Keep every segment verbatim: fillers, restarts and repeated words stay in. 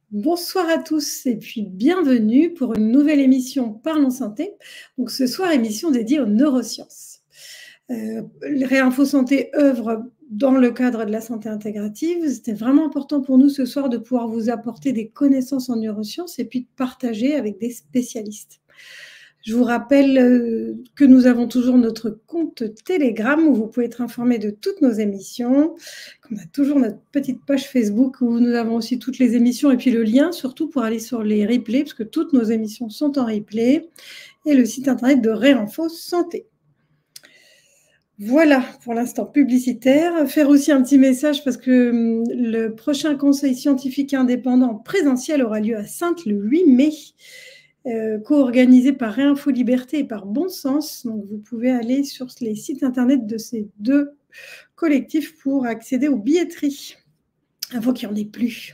Bonsoir à tous et puis bienvenue pour une nouvelle émission Parlons Santé. Donc ce soir, émission dédiée aux neurosciences. Euh, Réinfo Santé œuvre dans le cadre de la santé intégrative. C'était vraiment important pour nous ce soir de pouvoir vous apporter des connaissances en neurosciences et puis de partager avec des spécialistes. Je vous rappelle que nous avons toujours notre compte Telegram où vous pouvez être informé de toutes nos émissions, qu'on a toujours notre petite page Facebook où nous avons aussi toutes les émissions et puis le lien surtout pour aller sur les replays parce que toutes nos émissions sont en replay et le site internet de Réinfo Santé. Voilà pour l'instant publicitaire. Faire aussi un petit message parce que le prochain conseil scientifique indépendant présentiel aura lieu à Saintes le huit mai. Euh, co-organisé par Réinfo Liberté et par Bon Sens. Donc, vous pouvez aller sur les sites internet de ces deux collectifs pour accéder aux billetteries, avant qu'il n'y en ait plus.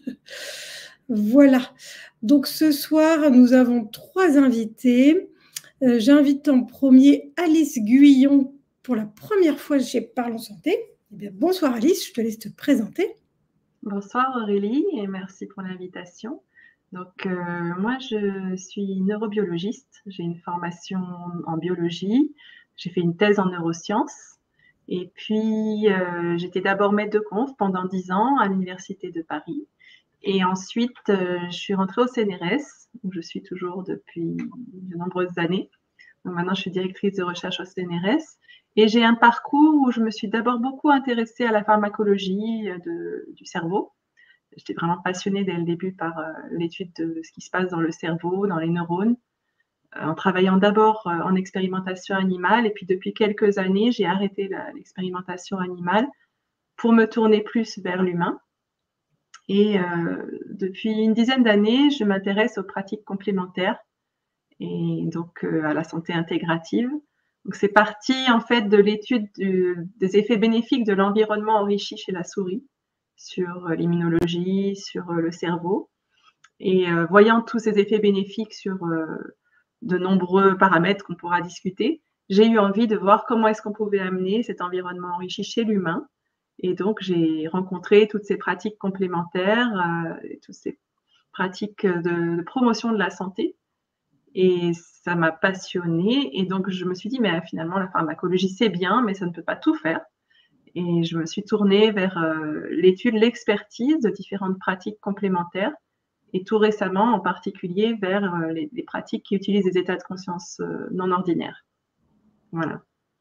Voilà. Donc, ce soir, nous avons trois invités. Euh, J'invite en premier Alice Guyon pour la première fois chez Parlons Santé. Eh bien, bonsoir Alice, je te laisse te présenter. Bonsoir Aurélie et merci pour l'invitation. Donc, euh, moi, je suis neurobiologiste. J'ai une formation en biologie. J'ai fait une thèse en neurosciences. Et puis, euh, j'étais d'abord maître de conf pendant dix ans à l'Université de Paris. Et ensuite, euh, je suis rentrée au C N R S, où je suis toujours depuis de nombreuses années. Donc, maintenant, je suis directrice de recherche au C N R S. Et j'ai un parcours où je me suis d'abord beaucoup intéressée à la pharmacologie de, du cerveau. J'étais vraiment passionnée dès le début par euh, l'étude de ce qui se passe dans le cerveau, dans les neurones, euh, en travaillant d'abord euh, en expérimentation animale. Et puis depuis quelques années, j'ai arrêté l'expérimentation animale pour me tourner plus vers l'humain. Et euh, depuis une dizaine d'années, je m'intéresse aux pratiques complémentaires et donc euh, à la santé intégrative. Donc c'est parti en fait de l'étude des effets bénéfiques de l'environnement enrichi chez la souris sur l'immunologie, sur le cerveau. Et euh, voyant tous ces effets bénéfiques sur euh, de nombreux paramètres qu'on pourra discuter, j'ai eu envie de voir comment est-ce qu'on pouvait amener cet environnement enrichi chez l'humain. Et donc, j'ai rencontré toutes ces pratiques complémentaires, euh, toutes ces pratiques de, de promotion de la santé. Et ça m'a passionnée. Et donc, je me suis dit, mais finalement, la pharmacologie, c'est bien, mais ça ne peut pas tout faire. Et je me suis tournée vers euh, l'étude, l'expertise de différentes pratiques complémentaires. Et tout récemment, en particulier, vers euh, les, les pratiques qui utilisent des états de conscience euh, non ordinaires. Voilà.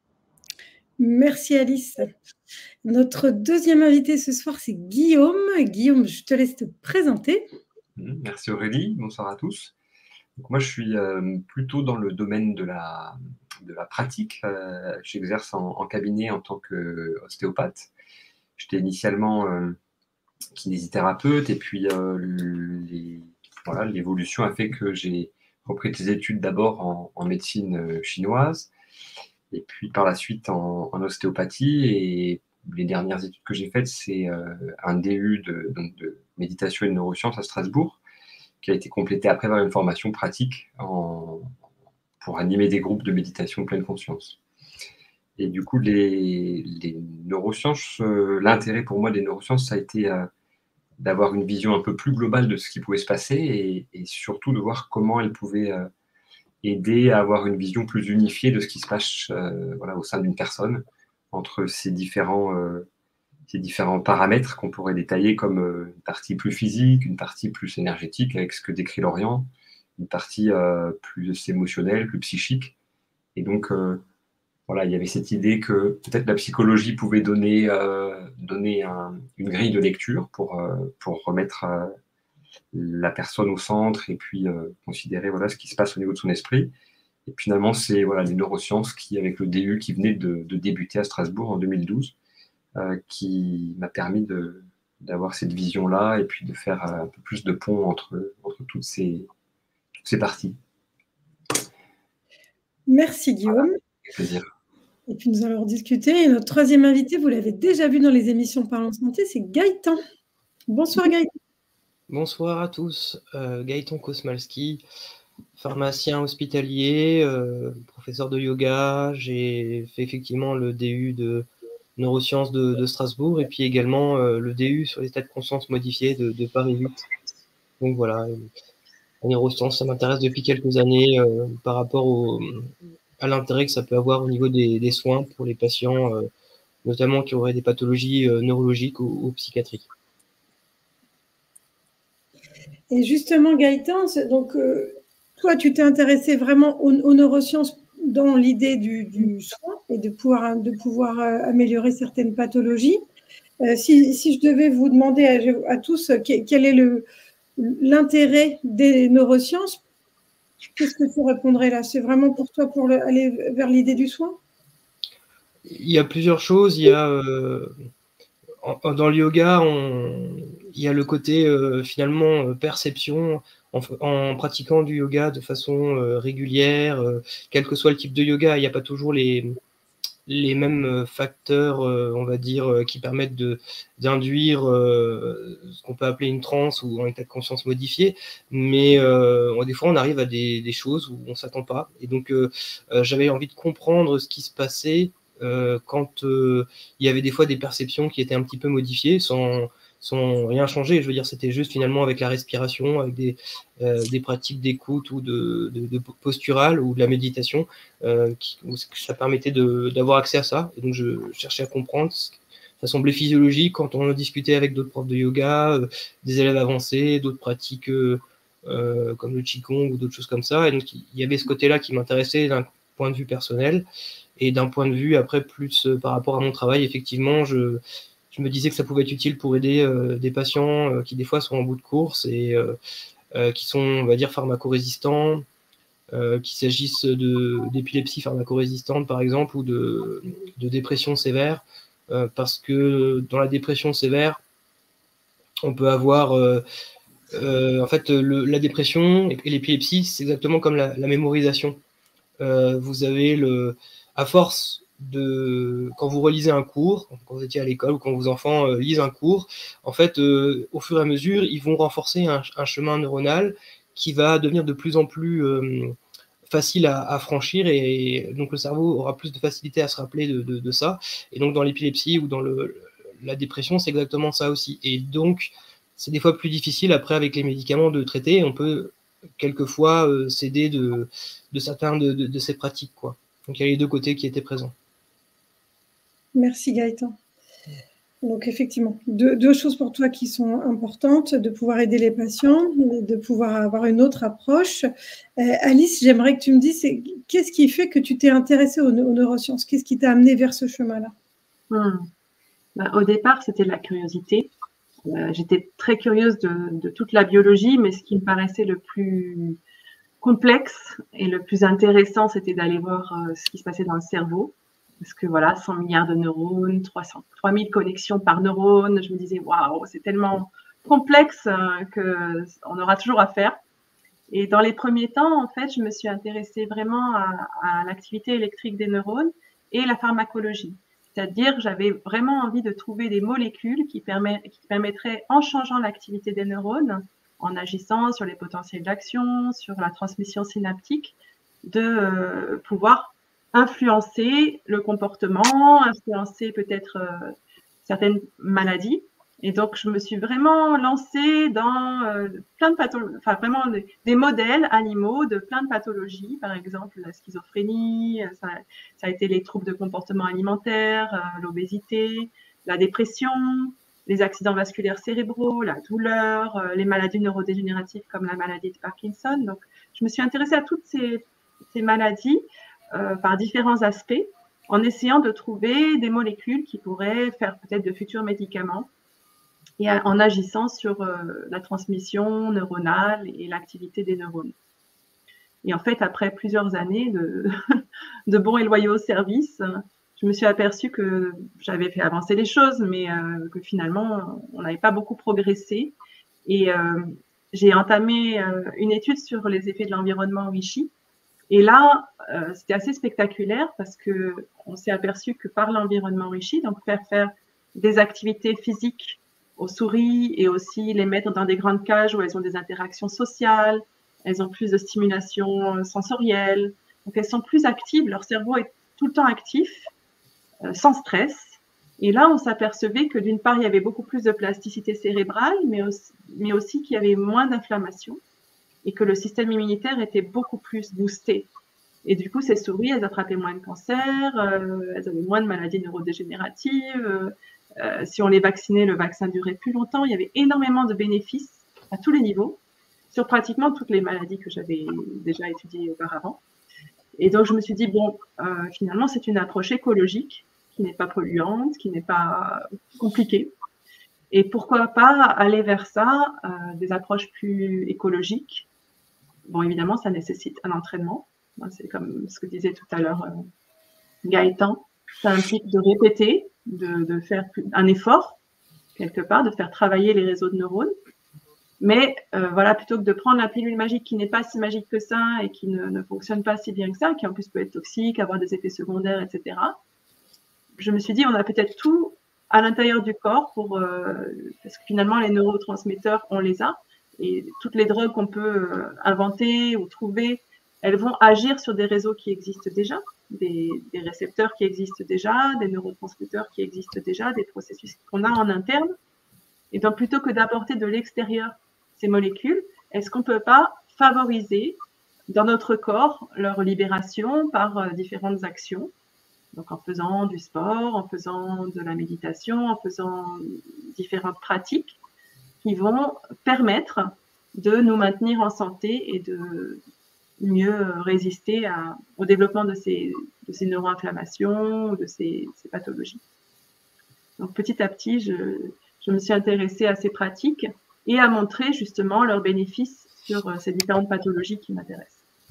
Merci Alice. Notre deuxième invité ce soir, c'est Guillaume. Guillaume, je te laisse te présenter. Merci Aurélie, bonsoir à tous. Donc moi, je suis euh, plutôt dans le domaine de la, de la pratique. Euh, J'exerce en, en cabinet en tant qu'ostéopathe. J'étais initialement euh, kinésithérapeute et puis euh, les, voilà, l'évolution a fait que j'ai repris des études d'abord en, en médecine chinoise et puis par la suite en, en ostéopathie. Et les dernières études que j'ai faites, c'est euh, un D U de, donc de méditation et de neurosciences à Strasbourg, qui a été complété après par une formation pratique en, pour animer des groupes de méditation de pleine conscience. Et du coup, les, les neurosciences, euh, l'intérêt pour moi des neurosciences, ça a été euh, d'avoir une vision un peu plus globale de ce qui pouvait se passer et, et surtout de voir comment elles pouvaient euh, aider à avoir une vision plus unifiée de ce qui se passe euh, voilà, au sein d'une personne, entre ces différents, euh, ces différents paramètres qu'on pourrait détailler comme euh, une partie plus physique, une partie plus énergétique, avec ce que décrit Lorient, une partie euh, plus émotionnelle, plus psychique. Et donc, euh, voilà, il y avait cette idée que peut-être la psychologie pouvait donner, euh, donner un, une grille de lecture pour, euh, pour remettre euh, la personne au centre et puis euh, considérer voilà, ce qui se passe au niveau de son esprit. Et finalement, c'est voilà, les neurosciences qui, avec le D U qui venait de, de débuter à Strasbourg en deux mille douze, euh, qui m'a permis de, d'avoir cette vision-là et puis de faire euh, un peu plus de pont entre, entre toutes, ces, toutes ces parties. Merci Guillaume. Voilà, avec plaisir. Et puis nous allons discuter. Et notre troisième invité, vous l'avez déjà vu dans les émissions Parlons Santé, c'est Gaëtan. Bonsoir Gaëtan. Bonsoir à tous. Euh, Gaëtan Kosmalski, pharmacien hospitalier, euh, professeur de yoga. J'ai fait effectivement le D U de neurosciences de, de Strasbourg et puis également euh, le D U sur l'état de conscience modifié de, de Paris huit. Donc voilà, la neuroscience, ça m'intéresse depuis quelques années euh, par rapport au, à l'intérêt que ça peut avoir au niveau des, des soins pour les patients, euh, notamment qui auraient des pathologies euh, neurologiques ou, ou psychiatriques. Et justement, Gaëtan, donc, euh, toi, tu t'es intéressé vraiment aux, aux neurosciences dans l'idée du, du soin et de pouvoir, de pouvoir euh, améliorer certaines pathologies. Euh, si, si je devais vous demander à, à tous quel est le, l'intérêt des neurosciences, qu'est-ce que tu répondrais là? C'est vraiment pour toi pour le, aller vers l'idée du soin? Il y a plusieurs choses. Il y a, euh, en, dans le yoga, on, il y a le côté euh, finalement perception. En, en pratiquant du yoga de façon euh, régulière, euh, quel que soit le type de yoga, il n'y a pas toujours les, les mêmes facteurs, euh, on va dire, euh, qui permettent de, d'induire euh, ce qu'on peut appeler une transe ou un état de conscience modifié. Mais euh, des fois, on arrive à des, des choses où on ne s'attend pas. Et donc, euh, euh, j'avais envie de comprendre ce qui se passait euh, quand euh, il y avait des fois des perceptions qui étaient un petit peu modifiées sans, sans rien changer. Je veux dire, c'était juste finalement avec la respiration, avec des, euh, des pratiques d'écoute ou de, de, de posturale ou de la méditation, euh, qui, où ça permettait de, d'avoir accès à ça. Et donc, je cherchais à comprendre. Ça semblait physiologique quand on discutait avec d'autres profs de yoga, euh, des élèves avancés, d'autres pratiques euh, euh, comme le Qigong ou d'autres choses comme ça. Et donc, il y avait ce côté-là qui m'intéressait d'un point de vue personnel. Et d'un point de vue, après, plus euh, par rapport à mon travail, effectivement, je, je me disais que ça pouvait être utile pour aider euh, des patients euh, qui, des fois, sont en bout de course et euh, euh, qui sont, on va dire, pharmacorésistants, euh, qu'il s'agisse de, d'épilepsie pharmacorésistante, par exemple, ou de, de dépression sévère, euh, parce que dans la dépression sévère, on peut avoir... Euh, euh, en fait, le, la dépression et l'épilepsie, c'est exactement comme la, la mémorisation. Euh, vous avez le... À force de... Quand vous relisez un cours, quand vous étiez à l'école ou quand vos enfants euh, lisent un cours, en fait, euh, au fur et à mesure, ils vont renforcer un, un chemin neuronal qui va devenir de plus en plus euh, facile à, à franchir et, et donc le cerveau aura plus de facilité à se rappeler de, de, de ça. Et donc dans l'épilepsie ou dans le, la dépression, c'est exactement ça aussi. Et donc, c'est des fois plus difficile après avec les médicaments de traiter. On peut quelquefois euh, s'aider de, de certains de, de, de ces pratiques, quoi. Donc il y a les deux côtés qui étaient présents. Merci Gaëtan. Donc effectivement, deux, deux choses pour toi qui sont importantes, de pouvoir aider les patients, de pouvoir avoir une autre approche. Euh, Alice, j'aimerais que tu me dises, qu'est-ce qui fait que tu t'es intéressée aux, aux neurosciences? Qu'est-ce qui t'a amené vers ce chemin-là? hmm. ben, Au départ, c'était de la curiosité. Euh, j'étais très curieuse de, de toute la biologie, mais ce qui me paraissait le plus complexe et le plus intéressant, c'était d'aller voir euh, ce qui se passait dans le cerveau. Parce que voilà, cent milliards de neurones, trois cents, trois mille connexions par neurone. Je me disais, waouh, c'est tellement complexe euh, qu'on aura toujours à faire. Et dans les premiers temps, en fait, je me suis intéressée vraiment à, à l'activité électrique des neurones et la pharmacologie. C'est-à-dire, j'avais vraiment envie de trouver des molécules qui, permet, qui permettraient, en changeant l'activité des neurones, en agissant sur les potentiels d'action, sur la transmission synaptique, de euh, pouvoir influencer le comportement, influencer peut-être euh, certaines maladies. Et donc, je me suis vraiment lancée dans euh, plein de pathologies, enfin vraiment des, des modèles animaux de plein de pathologies, par exemple la schizophrénie, ça, ça a été les troubles de comportement alimentaire, euh, l'obésité, la dépression, les accidents vasculaires cérébraux, la douleur, euh, les maladies neurodégénératives comme la maladie de Parkinson. Donc, je me suis intéressée à toutes ces, ces maladies euh, par différents aspects, en essayant de trouver des molécules qui pourraient faire peut-être de futurs médicaments et en agissant sur euh, la transmission neuronale et l'activité des neurones. Et en fait, après plusieurs années de, de bons et loyaux services, je me suis aperçue que j'avais fait avancer les choses, mais euh, que finalement, on n'avait pas beaucoup progressé. Et euh, j'ai entamé euh, une étude sur les effets de l'environnement Wi-Chi. Et là, euh, c'était assez spectaculaire parce qu'on s'est aperçu que par l'environnement Wi-Chi, donc faire faire des activités physiques aux souris et aussi les mettre dans des grandes cages où elles ont des interactions sociales, elles ont plus de stimulation sensorielle, donc elles sont plus actives, leur cerveau est tout le temps actif, euh, sans stress, Et là, on s'apercevait que d'une part, il y avait beaucoup plus de plasticité cérébrale, mais aussi, mais aussi qu'il y avait moins d'inflammation et que le système immunitaire était beaucoup plus boosté. Et du coup, ces souris, elles attrapaient moins de cancers, euh, elles avaient moins de maladies neurodégénératives. Euh, euh, si on les vaccinait, le vaccin durait plus longtemps. Il y avait énormément de bénéfices à tous les niveaux sur pratiquement toutes les maladies que j'avais déjà étudiées auparavant. Et donc, je me suis dit, bon, euh, finalement, c'est une approche écologique qui n'est pas polluante, qui n'est pas compliquée. Et pourquoi pas aller vers ça, euh, des approches plus écologiques. Bon, évidemment, ça nécessite un entraînement. C'est comme ce que disait tout à l'heure euh, Gaëtan. Ça implique de répéter, de, de faire un effort, quelque part, de faire travailler les réseaux de neurones. Mais euh, voilà, plutôt que de prendre la pilule magique qui n'est pas si magique que ça et qui ne, ne fonctionne pas si bien que ça, qui en plus peut être toxique, avoir des effets secondaires, et cetera. Je me suis dit, on a peut-être tout à l'intérieur du corps pour, euh, parce que finalement, les neurotransmetteurs, on les a. Et toutes les drogues qu'on peut euh, inventer ou trouver, elles vont agir sur des réseaux qui existent déjà, des, des récepteurs qui existent déjà, des neurotransmetteurs qui existent déjà, des processus qu'on a en interne. Et donc, plutôt que d'apporter de l'extérieur ces molécules, est-ce qu'on ne peut pas favoriser dans notre corps leur libération par euh, différentes actions? Donc, en faisant du sport, en faisant de la méditation, en faisant différentes pratiques qui vont permettre de nous maintenir en santé et de mieux résister à, au développement de ces, de ces neuroinflammations ou de ces, ces pathologies. Donc, petit à petit, je, je me suis intéressée à ces pratiques et à montrer justement leurs bénéfices sur ces différentes pathologies qui m'intéressent.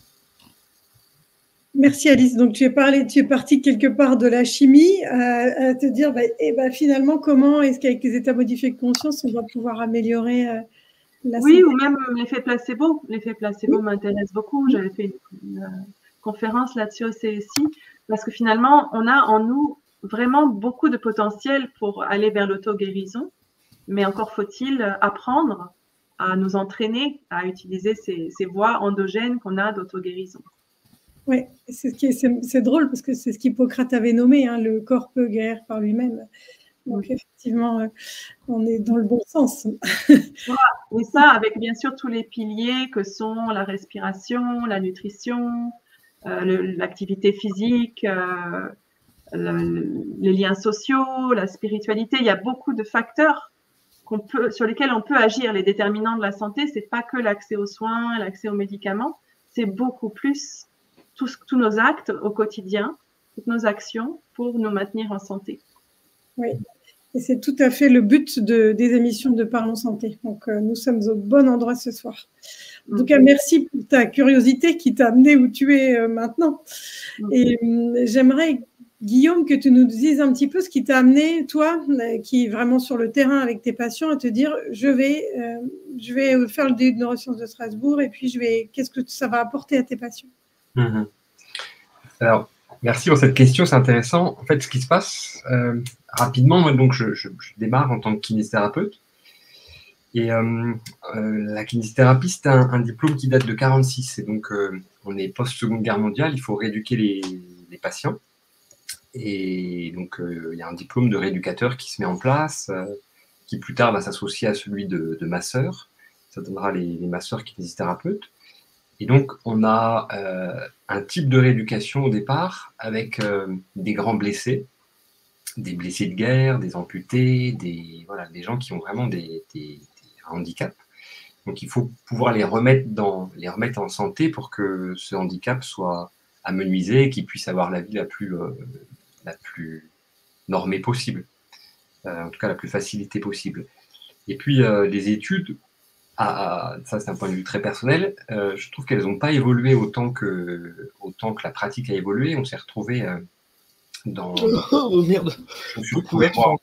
Merci Alice. Donc tu es, parlé, tu es partie quelque part de la chimie à, à te dire bah, eh ben, finalement comment est-ce qu'avec les états modifiés de conscience on va pouvoir améliorer euh, la oui, santé. ou même l'effet placebo. L'effet placebo oui. m'intéresse beaucoup. J'avais fait une, une, une conférence là-dessus au C S I parce que finalement on a en nous vraiment beaucoup de potentiel pour aller vers l'auto-guérison, mais encore faut-il apprendre à nous entraîner à utiliser ces, ces voies endogènes qu'on a d'auto-guérison. Oui, c'est drôle parce que c'est ce qu'Hippocrate avait nommé, hein, le corps peut guérir par lui-même. Donc oui. effectivement, euh, on est dans le bon sens. Voilà. Et ça, avec bien sûr tous les piliers que sont la respiration, la nutrition, euh, l'activité physique, euh, le, les liens sociaux, la spiritualité. Il y a beaucoup de facteurs qu'on peut, sur lesquels on peut agir. Les déterminants de la santé, c'est pas que l'accès aux soins, l'accès aux médicaments, c'est beaucoup plus tous, tous nos actes au quotidien, toutes nos actions pour nous maintenir en santé. Oui, et c'est tout à fait le but de, des émissions de Parlons Santé. Donc, euh, nous sommes au bon endroit ce soir. En tout cas, merci pour ta curiosité qui t'a amené où tu es euh, maintenant. Et euh, j'aimerais, Guillaume, que tu nous dises un petit peu ce qui t'a amené, toi, euh, qui est vraiment sur le terrain avec tes patients, à te dire, je vais, euh, je vais faire le D U de neurosciences de Strasbourg et puis je vais, qu'est-ce que ça va apporter à tes patients? Mmh. Alors, merci pour cette question, c'est intéressant. En fait, ce qui se passe, euh, rapidement, moi, donc, je, je, je démarre en tant que kinésithérapeute. Et euh, euh, la kinésithérapie, c'est un, un diplôme qui date de quarante-six. Et donc, euh, on est post-seconde guerre mondiale, il faut rééduquer les, les patients. Et donc, euh, il y a un diplôme de rééducateur qui se met en place, euh, qui plus tard va s'associer à celui de, de masseur. Ça donnera les, les masseurs kinésithérapeutes. Et donc, on a euh, un type de rééducation au départ avec euh, des grands blessés, des blessés de guerre, des amputés, des, voilà, des gens qui ont vraiment des, des, des handicaps. Donc, il faut pouvoir les remettre, dans, les remettre en santé pour que ce handicap soit amenuisé et qu'ils puissent avoir la vie la plus, euh, la plus normée possible, euh, en tout cas la plus facilitée possible. Et puis, euh, les études, Ah, ça c'est un point de vue très personnel, euh, je trouve qu'elles n'ont pas évolué autant que, autant que la pratique a évolué. On s'est retrouvé euh, dans... Oh merde, je me suis retrouvé moi,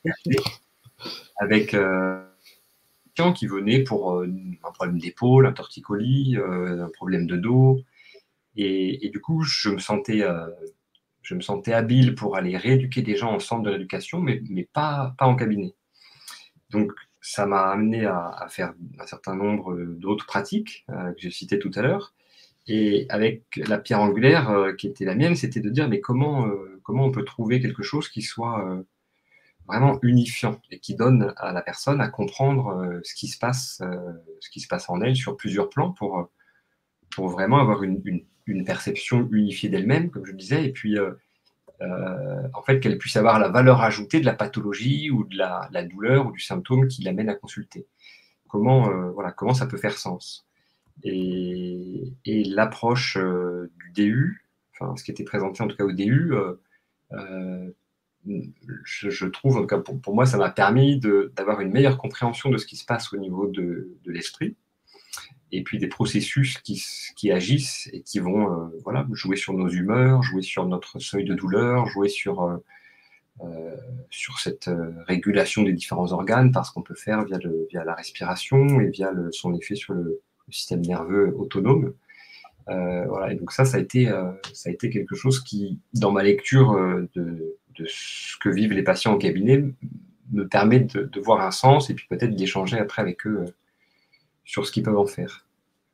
avec euh, des gens qui venaient pour euh, un problème d'épaule, un torticolis, euh, un problème de dos. Et, et du coup, je me sentais... Euh, je me sentais habile pour aller rééduquer des gens en centre de rééducation, mais, mais pas, pas en cabinet. Donc, ça m'a amené à, à faire un certain nombre d'autres pratiques euh, que j'ai citées tout à l'heure. Et avec la pierre angulaire euh, qui était la mienne, c'était de dire mais comment, euh, comment on peut trouver quelque chose qui soit euh, vraiment unifiant et qui donne à la personne à comprendre euh, ce qui se passe, euh, ce qui se passe en elle sur plusieurs plans pour, pour vraiment avoir une, une, une perception unifiée d'elle-même, comme je le disais, et puis euh, euh, en fait qu'elle puisse avoir la valeur ajoutée de la pathologie ou de la, la douleur ou du symptôme qui l'amène à consulter. Comment, euh, voilà, comment ça peut faire sens. Et, et l'approche euh, du D U, enfin ce qui était présenté en tout cas au D U, euh, euh, je, je trouve, en tout cas pour, pour moi, ça m'a permis d'avoir une meilleure compréhension de ce qui se passe au niveau de, de l'esprit, et puis des processus qui, qui agissent et qui vont euh, voilà, jouer sur nos humeurs, jouer sur notre seuil de douleur, jouer sur, euh, euh, sur cette euh, régulation des différents organes, parce qu'on peut faire via, le, via la respiration et via le, son effet sur le, le système nerveux autonome. Euh, voilà. Et donc ça, ça a, été, euh, ça a été quelque chose qui, dans ma lecture euh, de, de ce que vivent les patients au cabinet, me permet de, de voir un sens et puis peut-être d'échanger après avec eux euh, sur ce qu'ils peuvent en faire.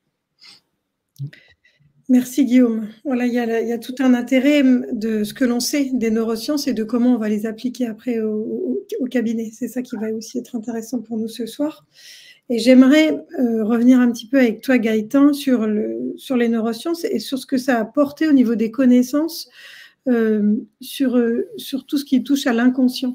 Merci Guillaume. Voilà, il y a, il y a tout un intérêt de ce que l'on sait des neurosciences et de comment on va les appliquer après au, au, au cabinet. C'est ça qui va aussi être intéressant pour nous ce soir. Et j'aimerais euh, revenir un petit peu avec toi, Gaëtan, sur, le, sur les neurosciences et sur ce que ça a apporté au niveau des connaissances euh, sur, euh, sur tout ce qui touche à l'inconscient.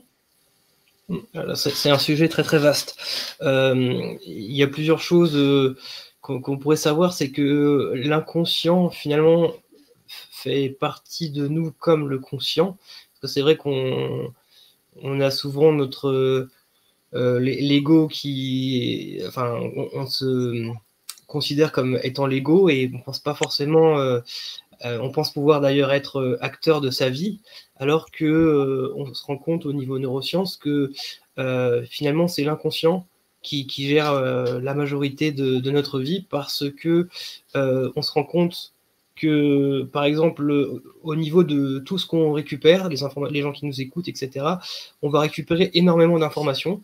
C'est un sujet très très vaste. Euh, il y a plusieurs choses euh, qu'on qu'on pourrait savoir, c'est que l'inconscient finalement fait partie de nous comme le conscient. C'est vrai qu'on on a souvent notre euh, l'ego qui, enfin, on, on se considère comme étant l'ego et on pense pas forcément. Euh, Euh, on pense pouvoir d'ailleurs être euh, acteur de sa vie, alors que euh, on se rend compte au niveau neurosciences que euh, finalement c'est l'inconscient qui, qui gère euh, la majorité de, de notre vie, parce que euh, on se rend compte que, par exemple, au niveau de tout ce qu'on récupère, les, les gens qui nous écoutent, et cetera, on va récupérer énormément d'informations.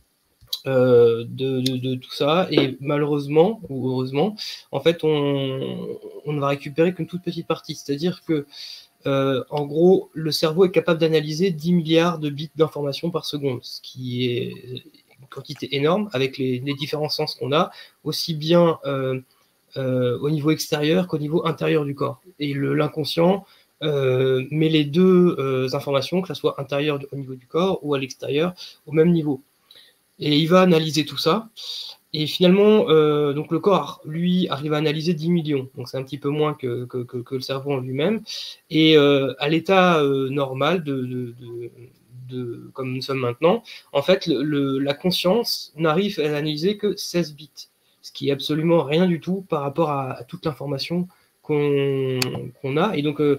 Euh, de, de, de tout ça, et malheureusement ou heureusement, en fait, on, on ne va récupérer qu'une toute petite partie. C'est-à-dire que, euh, en gros, le cerveau est capable d'analyser dix milliards de bits d'informations par seconde, ce qui est une quantité énorme avec les, les différents sens qu'on a, aussi bien euh, euh, au niveau extérieur qu'au niveau intérieur du corps. Et l'inconscient euh, met les deux euh, informations, que ce soit intérieur au niveau du corps ou à l'extérieur, au même niveau. Et il va analyser tout ça. Et finalement, euh, donc le corps, lui, arrive à analyser dix millions. Donc c'est un petit peu moins que, que, que, que le cerveau en lui-même. Et euh, à l'état euh, normal, de, de, de, de, comme nous sommes maintenant, en fait, le, le, la conscience n'arrive à analyser que seize bits. Ce qui est absolument rien du tout par rapport à, à toute l'information qu'on qu'on a. Et donc, euh,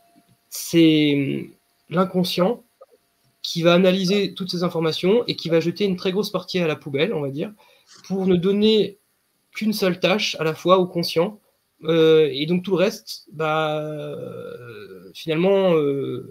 c'est l'inconscient qui va analyser toutes ces informations et qui va jeter une très grosse partie à la poubelle, on va dire, pour ne donner qu'une seule tâche à la fois au conscient. Euh, et donc tout le reste, bah, euh, finalement, euh,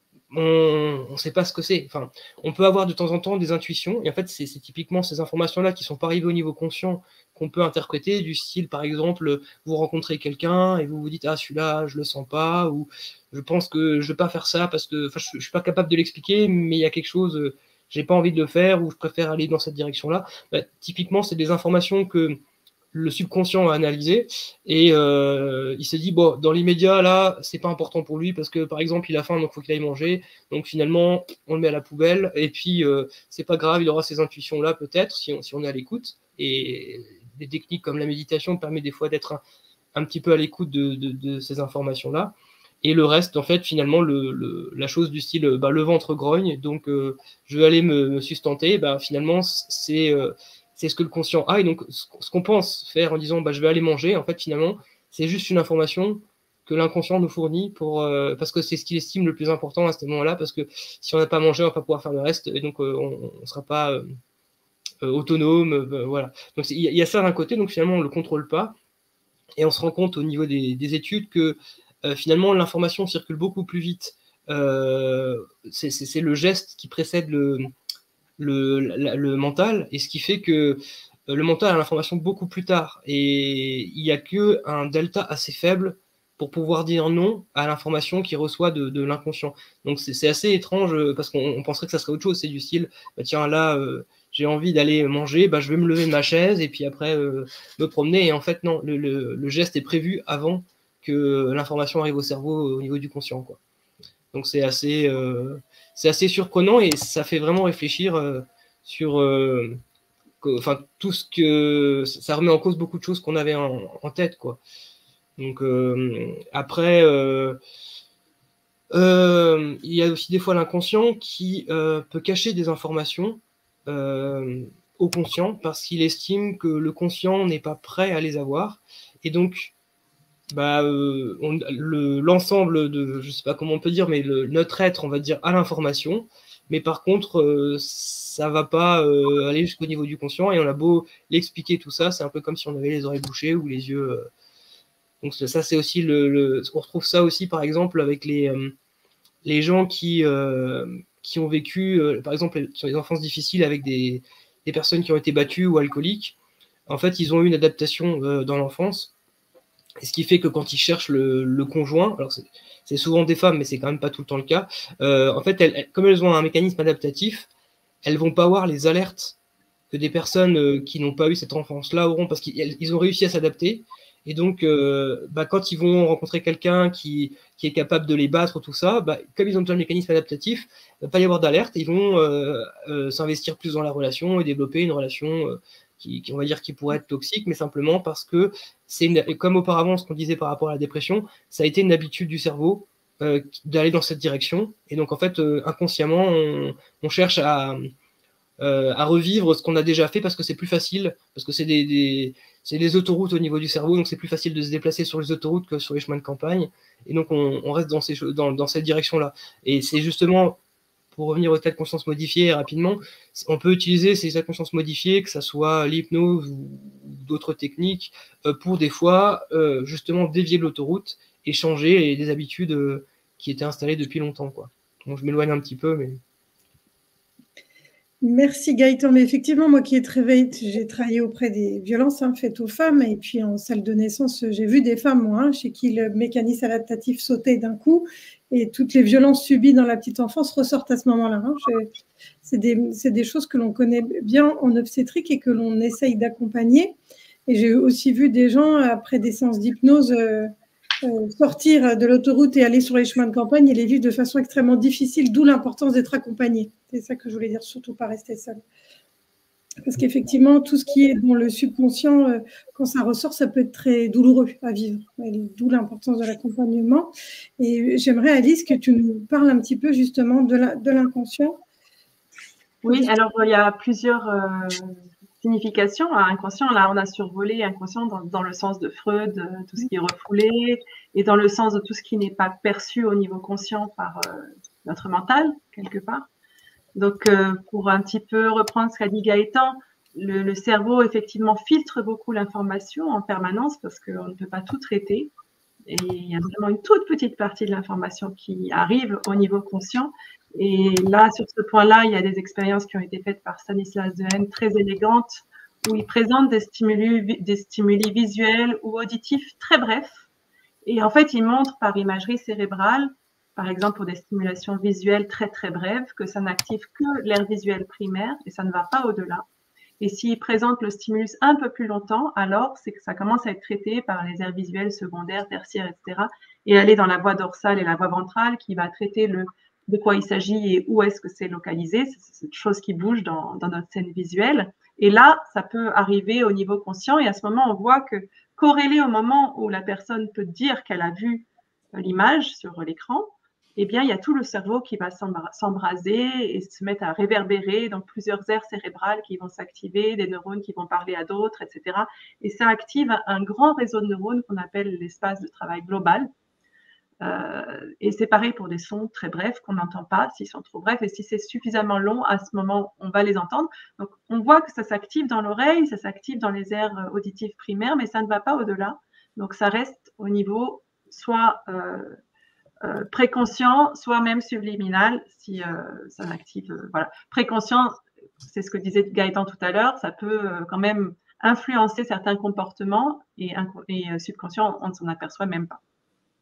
on ne sait pas ce que c'est. Enfin, on peut avoir de temps en temps des intuitions, et en fait, c'est typiquement ces informations-là qui ne sont pas arrivées au niveau conscient qu'on peut interpréter, du style, par exemple, vous rencontrez quelqu'un et vous vous dites « Ah, celui-là, je le sens pas », ou « Je pense que je ne vais pas faire ça parce que je ne suis pas capable de l'expliquer, mais il y a quelque chose, euh, j'ai pas envie de le faire, ou je préfère aller dans cette direction-là. » Bah, typiquement, c'est des informations que le subconscient a analysé, et euh, il s'est dit, bon, dans l'immédiat, là, c'est pas important pour lui, parce que, par exemple, il a faim, donc il faut qu'il aille manger, donc finalement, on le met à la poubelle, et puis, euh, c'est pas grave, il aura ces intuitions-là, peut-être, si on, si on est à l'écoute, et des techniques comme la méditation permettent des fois d'être un, un petit peu à l'écoute de, de, de ces informations-là, et le reste, en fait, finalement, le, le, la chose du style, bah, le ventre grogne, donc euh, je vais aller me, me sustenter, bah, finalement, c'est... Euh, c'est ce que le conscient a, et donc ce qu'on pense faire en disant bah, je vais aller manger, en fait finalement c'est juste une information que l'inconscient nous fournit pour, euh, parce que c'est ce qu'il estime le plus important à ce moment-là, parce que si on n'a pas mangé, on va pas pouvoir faire le reste, et donc euh, on ne sera pas euh, euh, autonome, euh, voilà. Donc il y, y a ça d'un côté, donc finalement on ne le contrôle pas, et on se rend compte au niveau des, des études que euh, finalement l'information circule beaucoup plus vite, euh, c'est le geste qui précède le Le, le, le mental, et ce qui fait que le mental a l'information beaucoup plus tard, et il n'y a qu'un delta assez faible pour pouvoir dire non à l'information qu'il reçoit de, de l'inconscient. Donc c'est assez étrange parce qu'on penserait que ça serait autre chose. C'est du style, bah, tiens là, euh, j'ai envie d'aller manger, bah, je vais me lever de ma chaise et puis après euh, me promener. Et en fait non, le, le, le geste est prévu avant que l'information arrive au cerveau au niveau du conscient, quoi. Donc c'est assez, euh, c'est assez surprenant et ça fait vraiment réfléchir euh, sur... Euh, enfin tout ce que ça remet en cause beaucoup de choses qu'on avait en, en tête, quoi. Donc euh, après euh, euh, il y a aussi des fois l'inconscient qui euh, peut cacher des informations euh, au conscient parce qu'il estime que le conscient n'est pas prêt à les avoir et donc bah euh, l'ensemble de, je sais pas comment on peut dire, mais le, notre être, on va dire, a l'information, mais par contre euh, ça va pas euh, aller jusqu'au niveau du conscient et on a beau l'expliquer tout ça, c'est un peu comme si on avait les oreilles bouchées ou les yeux. Euh... Donc ça c'est aussi le, le, on retrouve ça aussi par exemple avec les euh, les gens qui euh, qui ont vécu euh, par exemple sur les enfances difficiles avec des des personnes qui ont été battues ou alcooliques. En fait, ils ont eu une adaptation euh, dans l'enfance. Et ce qui fait que quand ils cherchent le, le conjoint, alors c'est souvent des femmes, mais c'est quand même pas tout le temps le cas, euh, en fait, elles, elles, comme elles ont un mécanisme adaptatif, elles vont pas avoir les alertes que des personnes euh, qui n'ont pas eu cette enfance-là auront, parce qu'ils ont réussi à s'adapter. Et donc, euh, bah, quand ils vont rencontrer quelqu'un qui, qui est capable de les battre, tout ça, bah, comme ils ont déjà le mécanisme adaptatif, il ne va pas y avoir d'alerte, ils vont euh, euh, s'investir plus dans la relation et développer une relation euh, qui, qui, on va dire, qui pourrait être toxique, mais simplement parce que c'est comme auparavant, ce qu'on disait par rapport à la dépression, ça a été une habitude du cerveau euh, d'aller dans cette direction. Et donc, en fait, euh, inconsciemment, on, on cherche à, euh, à revivre ce qu'on a déjà fait parce que c'est plus facile, parce que c'est des, des, des autoroutes au niveau du cerveau, donc c'est plus facile de se déplacer sur les autoroutes que sur les chemins de campagne. Et donc, on, on reste dans, ces, dans, dans cette direction-là. Et c'est justement... Pour revenir au état de conscience modifié rapidement, on peut utiliser ces états de conscience modifiés, que ce soit l'hypnose ou d'autres techniques, pour des fois euh, justement dévier de l'autoroute et changer des habitudes euh, qui étaient installées depuis longtemps, quoi. Donc je m'éloigne un petit peu, mais... Merci Gaëtan. Mais effectivement, moi qui ai travaillé, j'ai travaillé auprès des violences hein, faites aux femmes et puis en salle de naissance, j'ai vu des femmes, moi, hein, chez qui le mécanisme adaptatif sautait d'un coup et toutes les violences subies dans la petite enfance ressortent à ce moment-là. Hein. C'est des, des choses que l'on connaît bien en obstétrique et que l'on essaye d'accompagner. Et j'ai aussi vu des gens, après des séances d'hypnose, euh, euh, sortir de l'autoroute et aller sur les chemins de campagne et les vivre de façon extrêmement difficile, d'où l'importance d'être accompagné. C'est ça que je voulais dire, surtout pas rester seul. Parce qu'effectivement, tout ce qui est dans le subconscient, euh, quand ça ressort, ça peut être très douloureux à vivre. D'où l'importance de l'accompagnement. Et j'aimerais, Alice, que tu nous parles un petit peu justement de l'inconscient. Oui, alors il y a plusieurs euh, significations à inconscient. Là, on a survolé inconscient dans, dans le sens de Freud, tout ce qui est refoulé, et dans le sens de tout ce qui n'est pas perçu au niveau conscient par euh, notre mental, quelque part. Donc, euh, pour un petit peu reprendre ce qu'a dit Gaëtan, le, le cerveau, effectivement, filtre beaucoup l'information en permanence parce qu'on ne peut pas tout traiter. Et il y a vraiment une toute petite partie de l'information qui arrive au niveau conscient. Et là, sur ce point-là, il y a des expériences qui ont été faites par Stanislas Dehaene très élégantes où il présente des stimuli, des stimuli visuels ou auditifs très brefs. Et en fait, il montre par imagerie cérébrale, par exemple pour des stimulations visuelles très très brèves, que ça n'active que l'aire visuelle primaire et ça ne va pas au-delà. Et s'il présente le stimulus un peu plus longtemps, alors c'est que ça commence à être traité par les aires visuelles secondaires, tertiaires, et cetera. Et aller dans la voie dorsale et la voie ventrale qui va traiter le, de quoi il s'agit et où est-ce que c'est localisé. C'est cette chose qui bouge dans, dans notre scène visuelle. Et là, ça peut arriver au niveau conscient. Et à ce moment, on voit que corrélé au moment où la personne peut dire qu'elle a vu l'image sur l'écran, eh bien, il y a tout le cerveau qui va s'embraser et se mettre à réverbérer, donc plusieurs aires cérébrales qui vont s'activer, des neurones qui vont parler à d'autres, et cetera. Et ça active un grand réseau de neurones qu'on appelle l'espace de travail global. Euh, et c'est pareil pour des sons très brefs qu'on n'entend pas s'ils sont trop brefs. Et si c'est suffisamment long, à ce moment, on va les entendre. Donc, on voit que ça s'active dans l'oreille, ça s'active dans les aires auditives primaires, mais ça ne va pas au-delà. Donc, ça reste au niveau soit... Euh, Euh, préconscient, soit même subliminal, si euh, ça active. Euh, voilà. Préconscient, c'est ce que disait Gaëtan tout à l'heure, ça peut euh, quand même influencer certains comportements et, et euh, subconscient, on ne s'en aperçoit même pas.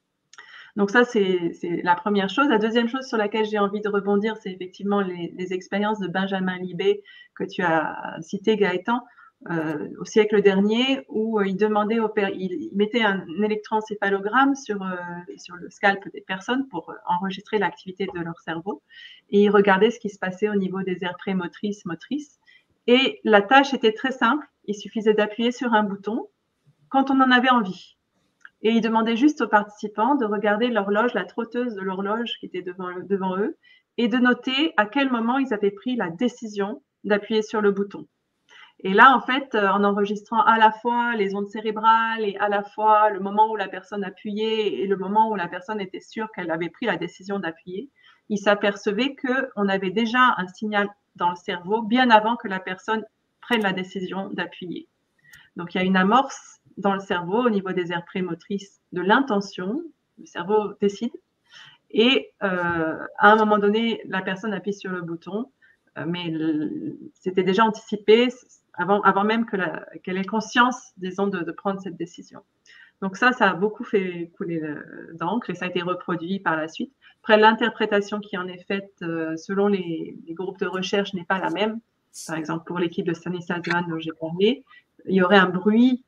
Donc ça, c'est la première chose. La deuxième chose sur laquelle j'ai envie de rebondir, c'est effectivement les, les expériences de Benjamin Libet que tu as cité, Gaëtan, euh, au siècle dernier, où euh, il demandait au père, il, il mettait un, un électroencéphalogramme sur, euh, sur le scalp des personnes pour euh, enregistrer l'activité de leur cerveau, et il regardait ce qui se passait au niveau des aires prémotrices, motrices. Et la tâche était très simple, il suffisait d'appuyer sur un bouton quand on en avait envie. Et il demandait juste aux participants de regarder l'horloge, la trotteuse de l'horloge qui était devant, devant eux, et de noter à quel moment ils avaient pris la décision d'appuyer sur le bouton. Et là, en fait, en enregistrant à la fois les ondes cérébrales et à la fois le moment où la personne appuyait et le moment où la personne était sûre qu'elle avait pris la décision d'appuyer, il s'apercevait qu'on avait déjà un signal dans le cerveau bien avant que la personne prenne la décision d'appuyer. Donc, il y a une amorce dans le cerveau au niveau des aires prémotrices de l'intention. Le cerveau décide. Et euh, à un moment donné, la personne appuie sur le bouton, euh, mais c'était déjà anticipé avant, avant même qu'elle ait conscience, disons, de, de prendre cette décision. Donc ça, ça a beaucoup fait couler d'encre et ça a été reproduit par la suite. Après, l'interprétation qui en est faite euh, selon les, les groupes de recherche n'est pas la même. Par exemple, pour l'équipe de Stanislas Dehaene dont j'ai parlé, il y aurait un bruit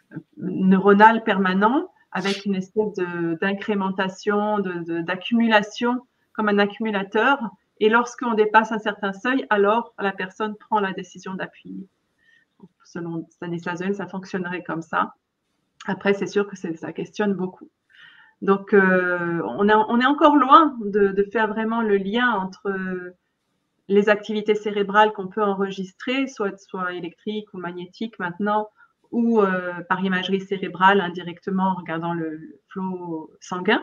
neuronal permanent avec une espèce d'incrémentation, d'accumulation, de, de, comme un accumulateur. Et lorsqu'on dépasse un certain seuil, alors la personne prend la décision d'appuyer. Selon Stanislas Dehaene, ça fonctionnerait comme ça. Après, c'est sûr que ça questionne beaucoup. Donc, euh, on, est, on est encore loin de, de faire vraiment le lien entre les activités cérébrales qu'on peut enregistrer, soit, soit électriques ou magnétiques maintenant, ou euh, par imagerie cérébrale indirectement en regardant le, le flot sanguin,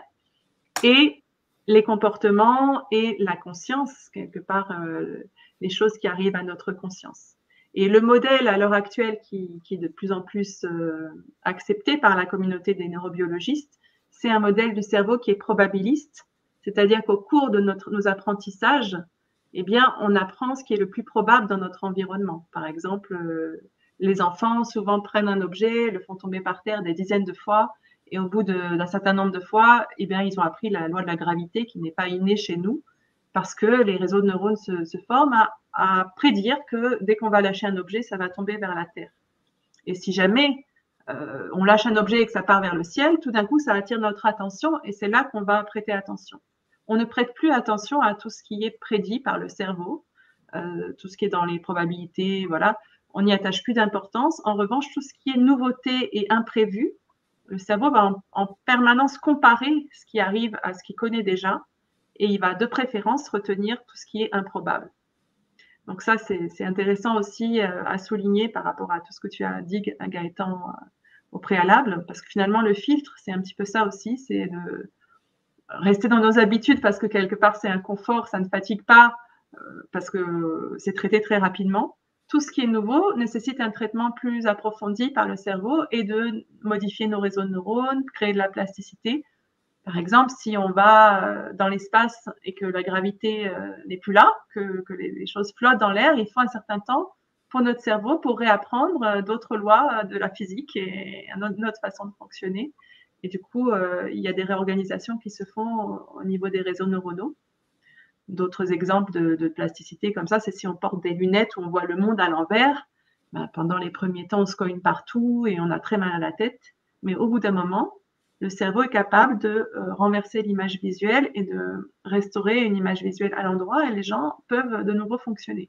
et les comportements et la conscience, quelque part, euh, les choses qui arrivent à notre conscience. Et le modèle à l'heure actuelle qui, qui est de plus en plus euh, accepté par la communauté des neurobiologistes, c'est un modèle du cerveau qui est probabiliste, c'est-à-dire qu'au cours de notre, nos apprentissages, eh bien, on apprend ce qui est le plus probable dans notre environnement. Par exemple, euh, les enfants souvent prennent un objet, le font tomber par terre des dizaines de fois, et au bout d'un certain nombre de fois, eh bien, ils ont appris la loi de la gravité qui n'est pas innée chez nous, parce que les réseaux de neurones se, se forment à, à prédire que dès qu'on va lâcher un objet, ça va tomber vers la terre. Et si jamais euh, on lâche un objet et que ça part vers le ciel, tout d'un coup, ça attire notre attention et c'est là qu'on va prêter attention. On ne prête plus attention à tout ce qui est prédit par le cerveau, euh, tout ce qui est dans les probabilités, voilà. On n'y attache plus d'importance. En revanche, tout ce qui est nouveauté et imprévu, le cerveau va en, en permanence comparer ce qui arrive à ce qu'il connaît déjà et il va de préférence retenir tout ce qui est improbable. Donc ça, c'est intéressant aussi euh, à souligner par rapport à tout ce que tu as dit, Gaëtan, euh, au préalable, parce que finalement, le filtre, c'est un petit peu ça aussi, c'est de rester dans nos habitudes parce que quelque part, c'est un confort, ça ne fatigue pas, euh, parce que c'est traité très rapidement. Tout ce qui est nouveau nécessite un traitement plus approfondi par le cerveau et de modifier nos réseaux de neurones, créer de la plasticité. Par exemple, si on va dans l'espace et que la gravité n'est plus là, que, que les choses flottent dans l'air, il faut un certain temps pour notre cerveau pour réapprendre d'autres lois de la physique et notre façon de fonctionner. Et du coup, il y a des réorganisations qui se font au niveau des réseaux neuronaux. D'autres exemples de, de plasticité comme ça, c'est si on porte des lunettes où on voit le monde à l'envers. Ben, pendant les premiers temps, on se cogne partout et on a très mal à la tête. Mais au bout d'un moment, le cerveau est capable de euh, renverser l'image visuelle et de restaurer une image visuelle à l'endroit et les gens peuvent de nouveau fonctionner.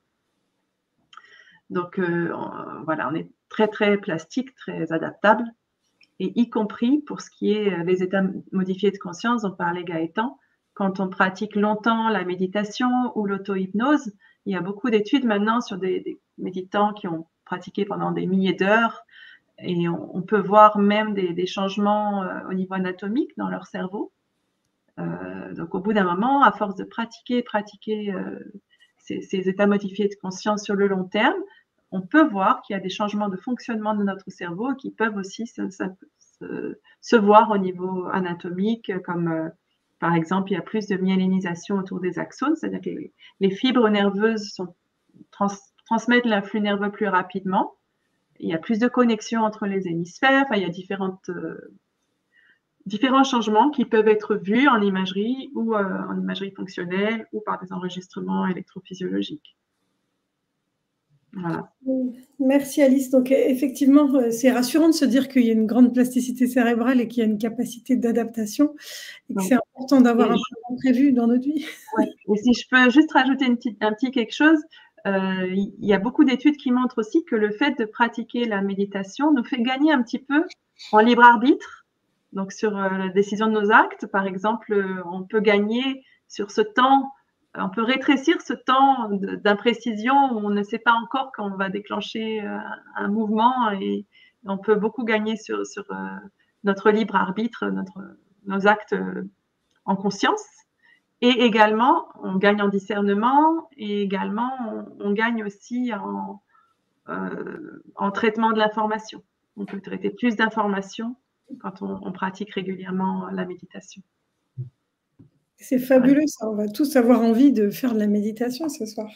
Donc euh, on, voilà, on est très très plastique, très adaptable, et y compris pour ce qui est les états modifiés de conscience dont parlait Gaëtan. Quand on pratique longtemps la méditation ou l'auto-hypnose, il y a beaucoup d'études maintenant sur des, des méditants qui ont pratiqué pendant des milliers d'heures. Et on, on peut voir même des, des changements euh, au niveau anatomique dans leur cerveau. Euh, donc, au bout d'un moment, à force de pratiquer, pratiquer euh, ces, ces états modifiés de conscience sur le long terme, on peut voir qu'il y a des changements de fonctionnement de notre cerveau qui peuvent aussi se, se, se, se voir au niveau anatomique, comme euh, par exemple, il y a plus de myélinisation autour des axones, c'est-à-dire que les, les fibres nerveuses sont, trans, transmettent l'influx nerveux plus rapidement. Il y a plus de connexions entre les hémisphères, enfin, il y a différentes, euh, différents changements qui peuvent être vus en imagerie ou euh, en imagerie fonctionnelle ou par des enregistrements électrophysiologiques. Voilà. Merci Alice. Donc effectivement, c'est rassurant de se dire qu'il y a une grande plasticité cérébrale et qu'il y a une capacité d'adaptation et que c'est important d'avoir un plan prévu dans notre vie. Ouais. Et si je peux juste rajouter une petite, un petit quelque chose, euh, il y a beaucoup d'études qui montrent aussi que le fait de pratiquer la méditation nous fait gagner un petit peu en libre arbitre. Donc sur euh, la décision de nos actes, par exemple, euh, on peut gagner sur ce temps. On peut rétrécir ce temps d'imprécision où on ne sait pas encore quand on va déclencher un mouvement et on peut beaucoup gagner sur, sur notre libre arbitre, notre, nos actes en conscience. Et également, on gagne en discernement et également, on, on gagne aussi en, euh, en traitement de l'information. On peut traiter plus d'informations quand on, on pratique régulièrement la méditation. C'est fabuleux, ça. On va tous avoir envie de faire de la méditation ce soir.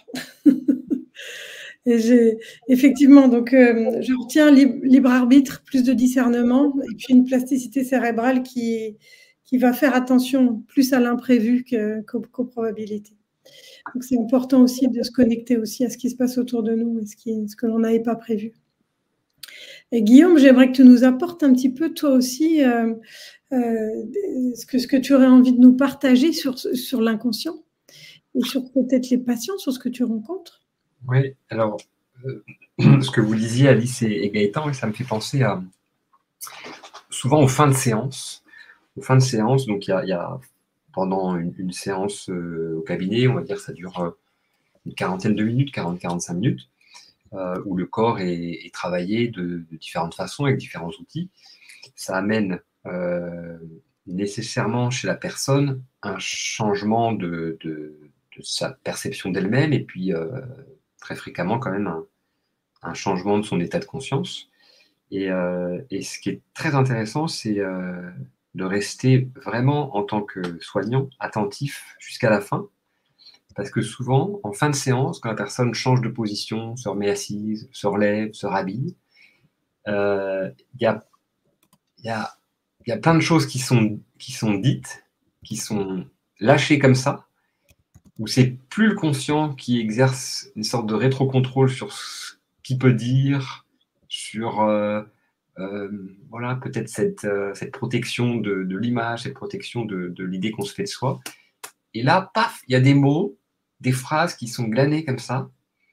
Et j'ai effectivement, donc, euh, je retiens libre, libre arbitre, plus de discernement, et puis une plasticité cérébrale qui, qui va faire attention plus à l'imprévu qu'aux, qu'aux probabilités. Donc, c'est important aussi de se connecter aussi à ce qui se passe autour de nous et ce, qui, ce que l'on n'avait pas prévu. Et Guillaume, j'aimerais que tu nous apportes un petit peu, toi aussi, euh, euh, ce, que, ce que tu aurais envie de nous partager sur, sur l'inconscient et sur peut-être les patients, sur ce que tu rencontres. Oui, alors, euh, ce que vous disiez, Alice et, et Gaëtan, ça me fait penser à, souvent aux fins de séance. Aux fins de séance, donc il y a, y a pendant une, une séance euh, au cabinet, on va dire ça dure euh, une quarantaine de minutes, quarante à quarante-cinq minutes, euh, où le corps est, est travaillé de, de différentes façons, avec différents outils. Ça amène euh, nécessairement chez la personne un changement de, de, de sa perception d'elle-même, et puis euh, très fréquemment quand même un, un changement de son état de conscience. Et, euh, et ce qui est très intéressant, c'est euh, de rester vraiment en tant que soignant attentif jusqu'à la fin, parce que souvent, en fin de séance, quand la personne change de position, se remet assise, se relève, se rhabille, euh, y a, y a, y a plein de choses qui sont, qui sont dites, qui sont lâchées comme ça, où c'est plus le conscient qui exerce une sorte de rétro-contrôle sur ce qu'il peut dire, sur euh, euh, voilà, peut-être cette, euh, cette protection de, de l'image, cette protection de, de l'idée qu'on se fait de soi. Et là, paf, il y a des mots, des phrases qui sont glanées comme ça,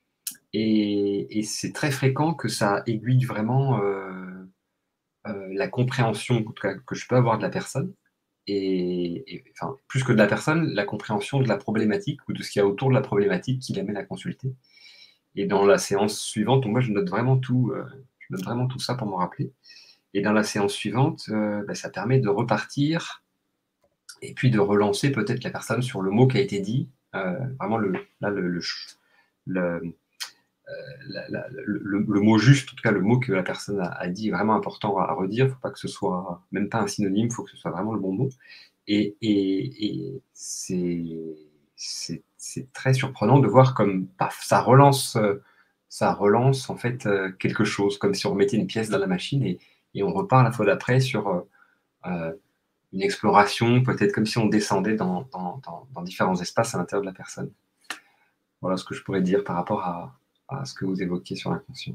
et, et c'est très fréquent que ça aiguille vraiment euh, euh, la compréhension en tout cas, que je peux avoir de la personne. Et, et enfin, plus que de la personne, la compréhension de la problématique ou de ce qu'il y a autour de la problématique qui l'amène à consulter. Et dans la séance suivante, moi je note vraiment tout, euh, je note vraiment tout ça pour me rappeler. Et dans la séance suivante, euh, bah, ça permet de repartir et puis de relancer peut-être la personne sur le mot qui a été dit. Euh, vraiment le, là, le, le, le, euh, la, la, le, le, le mot juste, en tout cas le mot que la personne a, a dit est vraiment important à, à redire. Il ne faut pas que ce soit même pas un synonyme, il faut que ce soit vraiment le bon mot. Et, et, et c'est très surprenant de voir comme paf, ça relance, ça relance en fait quelque chose, comme si on remettait une pièce dans la machine et, et on repart la fois d'après sur euh, une exploration, peut-être comme si on descendait dans, dans, dans, dans différents espaces à l'intérieur de la personne. Voilà ce que je pourrais dire par rapport à, à ce que vous évoquiez sur l'inconscient.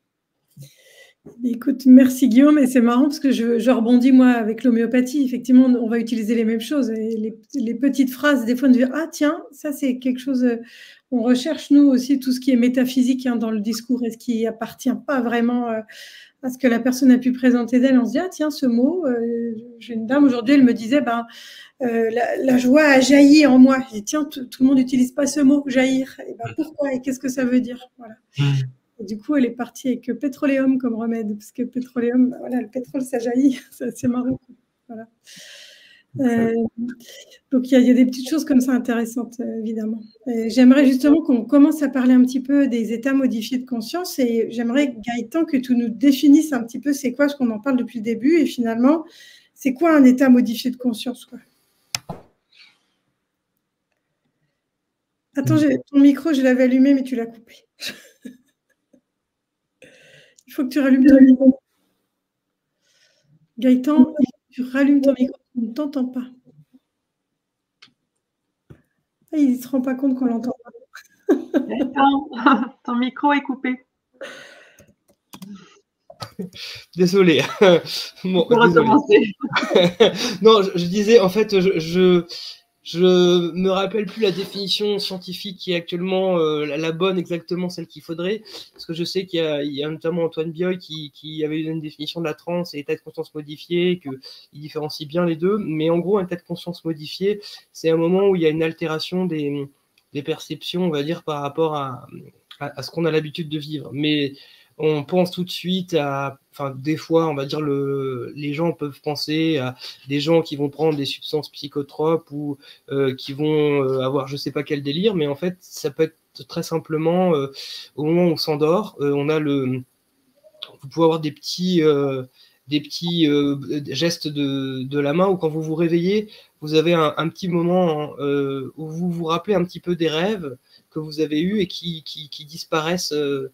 Écoute, merci Guillaume, et c'est marrant parce que je, je rebondis moi avec l'homéopathie. Effectivement, on va utiliser les mêmes choses. Et les, les petites phrases, des fois, on se dit ah tiens, ça c'est quelque chose. On recherche nous aussi tout ce qui est métaphysique hein, dans le discours et ce qui appartient pas vraiment euh, à ce que la personne a pu présenter d'elle. On se dit ah tiens, ce mot. Euh, J'ai une dame aujourd'hui, elle me disait ben euh, la, la joie a jailli en moi. Je dis tiens, tout le monde n'utilise pas ce mot jaillir. Et ben pourquoi et qu'est-ce que ça veut dire? Voilà. Et du coup, elle est partie avec pétroléum comme remède, parce que pétroléum, bah voilà, le pétrole, ça jaillit, c'est assez marrant. Voilà. Euh, donc, il y, y a des petites choses comme ça intéressantes, évidemment. J'aimerais justement qu'on commence à parler un petit peu des états modifiés de conscience, et j'aimerais, Gaëtan, que tu nous définisses un petit peu c'est quoi, ce qu'on en parle depuis le début, et finalement, c'est quoi un état modifié de conscience, quoi. Attends, ton micro, je l'avais allumé, mais tu l'as coupé. Il faut que tu rallumes ton micro. Gaëtan, il faut que tu rallumes ton micro, on ne t'entend pas. Ah, il ne se rend pas compte qu'on l'entend pas. Gaëtan, ton micro est coupé. Désolé. Bon, On peut recommencer. Non, je, je disais, en fait, je, je, je me rappelle plus la définition scientifique qui est actuellement euh, la, la bonne, exactement celle qu'il faudrait, parce que je sais qu'il y a, il y a notamment Antoine Bioy qui, qui avait une définition de la transe et état de conscience modifié, qu'il différencie bien les deux, mais en gros, un état de conscience modifié, c'est un moment où il y a une altération des, des perceptions, on va dire, par rapport à, à, à ce qu'on a l'habitude de vivre. Mais on pense tout de suite à, enfin, des fois, on va dire, le, les gens peuvent penser à des gens qui vont prendre des substances psychotropes ou euh, qui vont euh, avoir je sais pas quel délire, mais en fait, ça peut être très simplement euh, au moment où on s'endort, euh, on a le, vous pouvez avoir des petits, euh, des petits euh, gestes de, de la main, ou quand vous vous réveillez, vous avez un, un petit moment euh, où vous vous rappelez un petit peu des rêves que vous avez eus et qui, qui, qui disparaissent euh,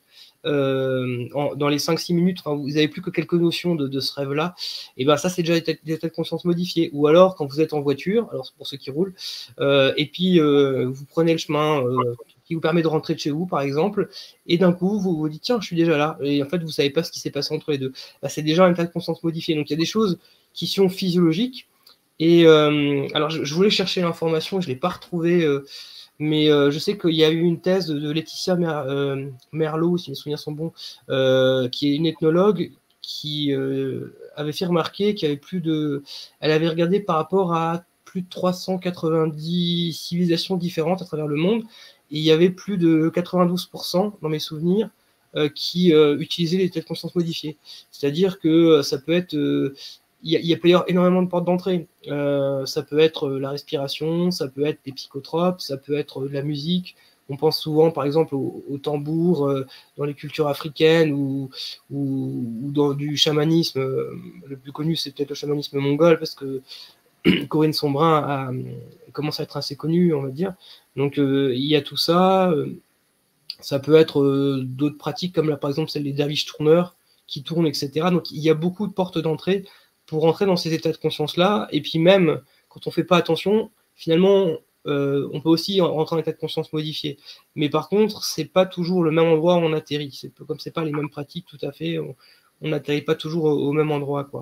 euh, en, dans les cinq six minutes. Enfin, vous n'avez plus que quelques notions de, de ce rêve-là. Et ben ça, c'est déjà des états de conscience modifiés. Ou alors, quand vous êtes en voiture, alors c'est pour ceux qui roulent, euh, et puis euh, vous prenez le chemin euh, qui vous permet de rentrer de chez vous, par exemple, et d'un coup, vous vous dites, tiens, je suis déjà là. Et en fait, vous ne savez pas ce qui s'est passé entre les deux. Ben, c'est déjà un état de conscience modifié. Donc, il y a des choses qui sont physiologiques. Et euh, alors, je, je voulais chercher l'information, je ne l'ai pas retrouvée, euh, mais euh, je sais qu'il y a eu une thèse de, de Laetitia Mer, euh, Merlot, si mes souvenirs sont bons, euh, qui est une ethnologue, qui euh, avait fait remarquer qu'il y avait plus de... Elle avait regardé par rapport à plus de trois cent quatre-vingt-dix civilisations différentes à travers le monde, et il y avait plus de quatre-vingt-douze pour cent, dans mes souvenirs, euh, qui euh, utilisaient les états de conscience modifiés. C'est-à-dire que ça peut être... Euh, il y a, il y a d'ailleurs énormément de portes d'entrée. Euh, ça peut être la respiration, ça peut être des psychotropes, ça peut être de la musique. On pense souvent, par exemple, au, au tambour euh, dans les cultures africaines ou, ou, ou dans du chamanisme. Le plus connu, c'est peut-être le chamanisme mongol, parce que Corinne Sombrin a, a commence à être assez connue, on va dire. Donc, euh, il y a tout ça. Ça peut être euh, d'autres pratiques, comme là, par exemple, celle des derviches tourneurs qui tournent, et cetera. Donc, il y a beaucoup de portes d'entrée pour rentrer dans ces états de conscience-là. Et puis même, quand on ne fait pas attention, finalement, euh, on peut aussi rentrer en état de conscience modifié. Mais par contre, ce n'est pas toujours le même endroit où on atterrit. C'est, comme ce n'est pas les mêmes pratiques tout à fait, on n'atterrit pas toujours au, au même endroit, quoi.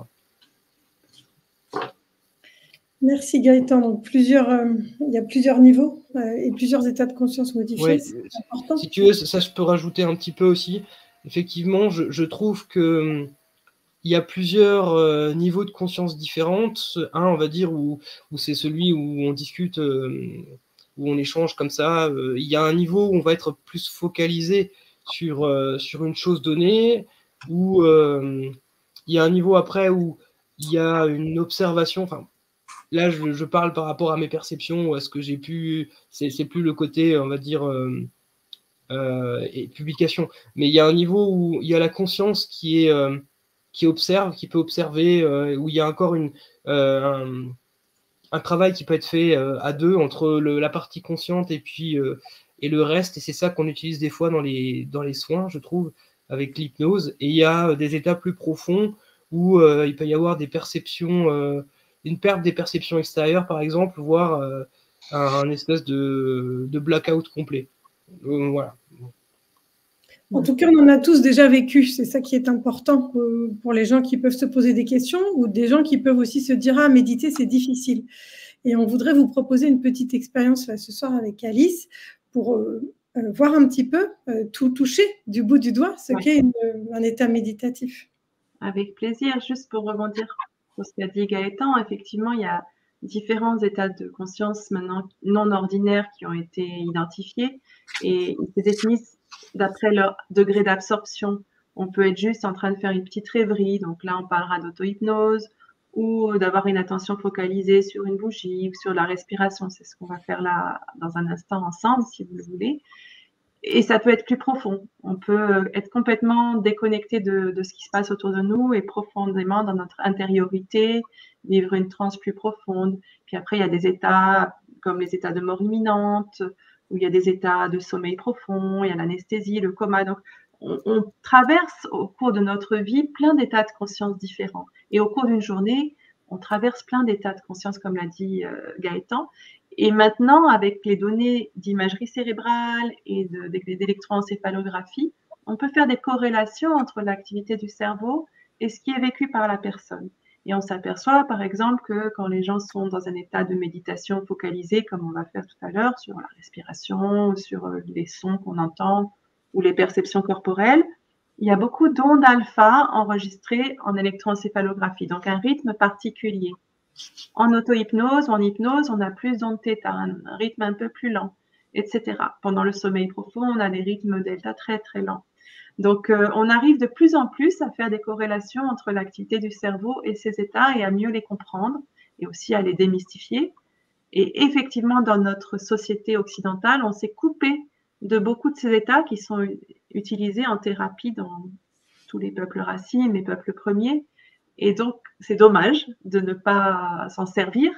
Merci Gaëtan. Donc, plusieurs, euh, il y a plusieurs niveaux euh, et plusieurs états de conscience modifiés. Ouais, c'est important. Si tu veux, ça, je peux rajouter un petit peu aussi. Effectivement, je, je trouve que il y a plusieurs euh, niveaux de conscience différentes. Un, on va dire, où, où c'est celui où on discute, euh, où on échange comme ça. Euh, il y a un niveau où on va être plus focalisé sur, euh, sur une chose donnée, où euh, il y a un niveau après où il y a une observation. Enfin, là, je, je parle par rapport à mes perceptions, ou à ce que j'ai pu. C'est, c'est plus le côté, on va dire, euh, euh, et publication. Mais il y a un niveau où il y a la conscience qui est euh, qui observe, qui peut observer, euh, où il y a encore une, euh, un, un travail qui peut être fait euh, à deux entre le, la partie consciente et puis euh, et le reste. Et c'est ça qu'on utilise des fois dans les, dans les soins, je trouve, avec l'hypnose. Et il y a des états plus profonds où euh, il peut y avoir des perceptions, euh, une perte des perceptions extérieures, par exemple, voire euh, un, un espèce de, de blackout complet. Euh, voilà. En tout cas, on en a tous déjà vécu. C'est ça qui est important pour les gens qui peuvent se poser des questions ou des gens qui peuvent aussi se dire « Ah, méditer, c'est difficile ». Et on voudrait vous proposer une petite expérience là, ce soir avec Alice pour euh, euh, voir un petit peu, euh, tout toucher du bout du doigt, ce ouais. qu'est une, un état méditatif. Avec plaisir. Juste pour rebondir sur ce qu'a dit Gaëtan, effectivement, il y a différents états de conscience maintenant non ordinaires qui ont été identifiés et ils se définissent d'après leur degré d'absorption. On peut être juste en train de faire une petite rêverie, donc là on parlera d'auto-hypnose, ou d'avoir une attention focalisée sur une bougie ou sur la respiration. C'est ce qu'on va faire là dans un instant ensemble, si vous le voulez. Et ça peut être plus profond. On peut être complètement déconnecté de, de ce qui se passe autour de nous et profondément dans notre intériorité, vivre une transe plus profonde. Puis après, il y a des états comme les états de mort imminente, où il y a des états de sommeil profond, il y a l'anesthésie, le coma. Donc, on, on traverse au cours de notre vie plein d'états de conscience différents. Et au cours d'une journée, on traverse plein d'états de conscience, comme l'a dit euh, Gaëtan. Et maintenant, avec les données d'imagerie cérébrale et d'électroencéphalographie, on peut faire des corrélations entre l'activité du cerveau et ce qui est vécu par la personne. Et on s'aperçoit, par exemple, que quand les gens sont dans un état de méditation focalisé, comme on va faire tout à l'heure, sur la respiration, sur les sons qu'on entend ou les perceptions corporelles, il y a beaucoup d'ondes alpha enregistrées en électroencéphalographie, donc un rythme particulier. En auto-hypnose ou en hypnose, on a plus d'ondes θ, un rythme un peu plus lent, et cetera. Pendant le sommeil profond, on a des rythmes delta très très lents. Donc, euh, on arrive de plus en plus à faire des corrélations entre l'activité du cerveau et ces états et à mieux les comprendre et aussi à les démystifier. Et effectivement, dans notre société occidentale, on s'est coupé de beaucoup de ces états qui sont utilisés en thérapie dans tous les peuples racines, les peuples premiers. Et donc, c'est dommage de ne pas s'en servir.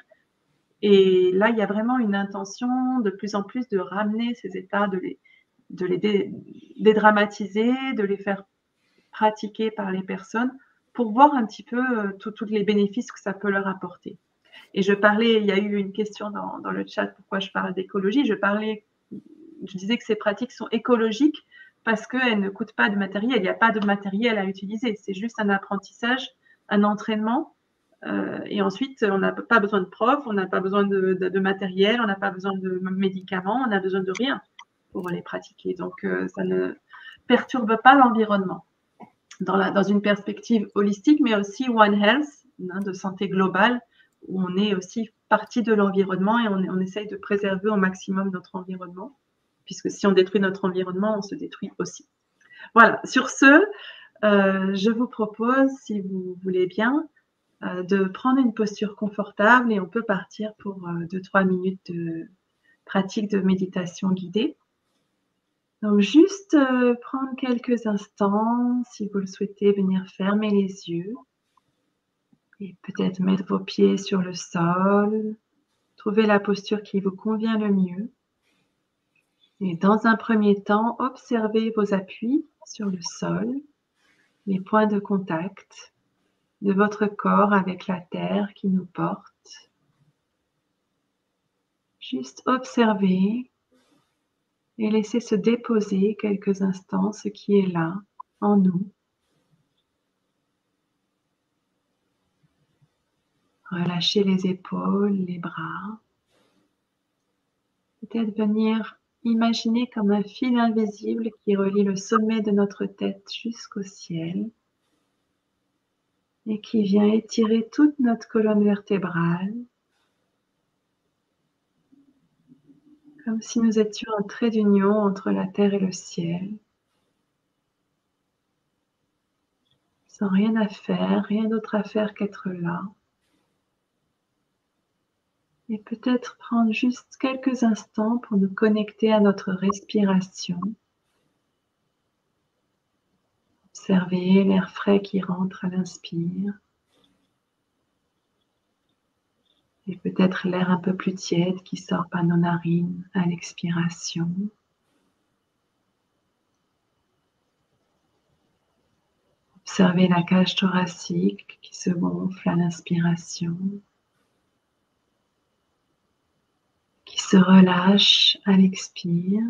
Et là, il y a vraiment une intention de plus en plus de ramener ces états, de les, de les dé, dédramatiser, de les faire pratiquer par les personnes pour voir un petit peu euh, tous les bénéfices que ça peut leur apporter. Et je parlais, il y a eu une question dans, dans le chat, pourquoi je parle d'écologie. Je parlais, je disais que ces pratiques sont écologiques parce qu'elles ne coûtent pas de matériel. Il n'y a pas de matériel à utiliser. C'est juste un apprentissage, un entraînement. Euh, et ensuite, on n'a pas besoin de profs, on n'a pas besoin de, de, de matériel, on n'a pas besoin de médicaments, on n'a besoin de rien pour les pratiquer. Donc, euh, ça ne perturbe pas l'environnement. Dans, la, dans une perspective holistique, mais aussi One Health, hein, de santé globale, où on est aussi partie de l'environnement et on, on essaye de préserver au maximum notre environnement, puisque si on détruit notre environnement, on se détruit aussi. Voilà, sur ce, euh, je vous propose, si vous voulez bien, euh, de prendre une posture confortable et on peut partir pour euh, deux trois minutes de pratique de méditation guidée. Donc, juste euh, prendre quelques instants, si vous le souhaitez, venir fermer les yeux et peut-être mettre vos pieds sur le sol. Trouvez la posture qui vous convient le mieux. Et dans un premier temps, observez vos appuis sur le sol, les points de contact de votre corps avec la terre qui nous porte. Juste observez et laissez se déposer quelques instants ce qui est là, en nous. Relâchez les épaules, les bras. Peut-être venir imaginer comme un fil invisible qui relie le sommet de notre tête jusqu'au ciel et qui vient étirer toute notre colonne vertébrale, comme si nous étions un trait d'union entre la terre et le ciel, sans rien à faire, rien d'autre à faire qu'être là. Et peut-être prendre juste quelques instants pour nous connecter à notre respiration. Observez l'air frais qui rentre à l'inspire. Et peut-être l'air un peu plus tiède qui sort par nos narines à l'expiration. Observez la cage thoracique qui se gonfle à l'inspiration, qui se relâche à l'expire.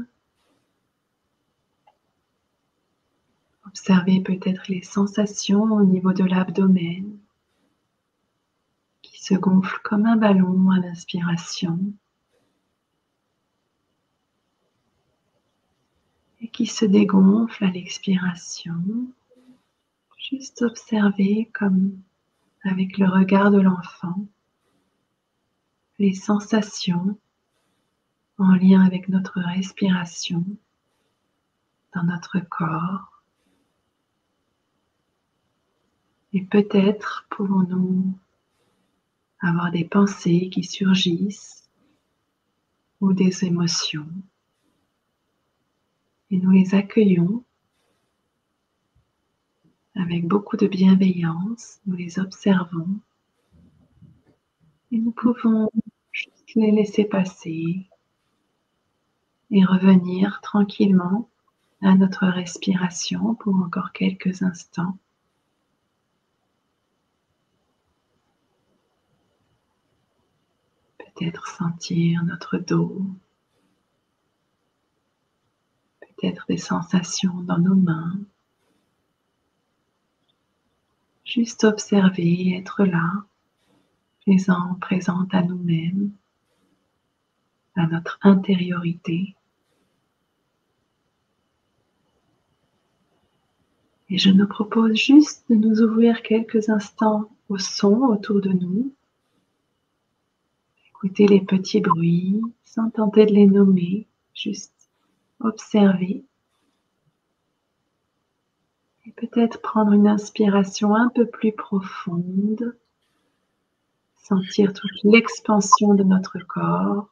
Observez peut-être les sensations au niveau de l'abdomen qui se gonfle comme un ballon à l'inspiration et qui se dégonfle à l'expiration. Juste observer comme avec le regard de l'enfant les sensations en lien avec notre respiration dans notre corps. Et peut-être pouvons-nous avoir des pensées qui surgissent ou des émotions. Et nous les accueillons avec beaucoup de bienveillance, nous les observons et nous pouvons juste les laisser passer et revenir tranquillement à notre respiration pour encore quelques instants. Peut-être sentir notre dos. Peut-être des sensations dans nos mains. Juste observer, être là, présent, présente à nous-mêmes, à notre intériorité. Et je nous propose juste de nous ouvrir quelques instants au son autour de nous. Écouter les petits bruits sans tenter de les nommer, juste observer. Et peut-être prendre une inspiration un peu plus profonde. Sentir toute l'expansion de notre corps.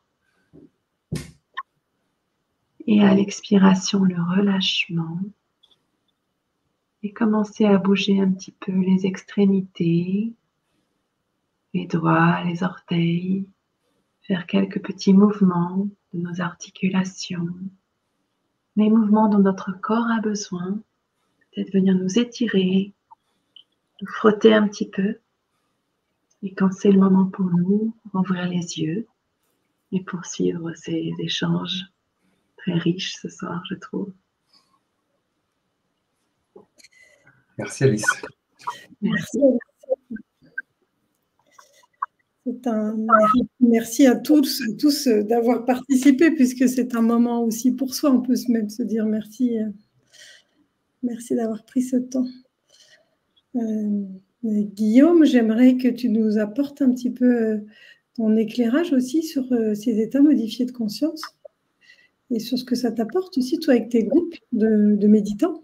Et à l'expiration, le relâchement. Et commencer à bouger un petit peu les extrémités, les doigts, les orteils. Faire quelques petits mouvements de nos articulations. Les mouvements dont notre corps a besoin. Peut-être venir nous étirer, nous frotter un petit peu. Et quand c'est le moment pour nous, ouvrir les yeux et poursuivre ces échanges très riches ce soir, je trouve. Merci Alice. Merci. C'est un merci à tous, à tous d'avoir participé, puisque c'est un moment aussi pour soi. On peut même se dire merci, merci d'avoir pris ce temps. Euh, Guillaume, j'aimerais que tu nous apportes un petit peu ton éclairage aussi sur ces états modifiés de conscience et sur ce que ça t'apporte aussi, toi, avec tes groupes de, de méditants.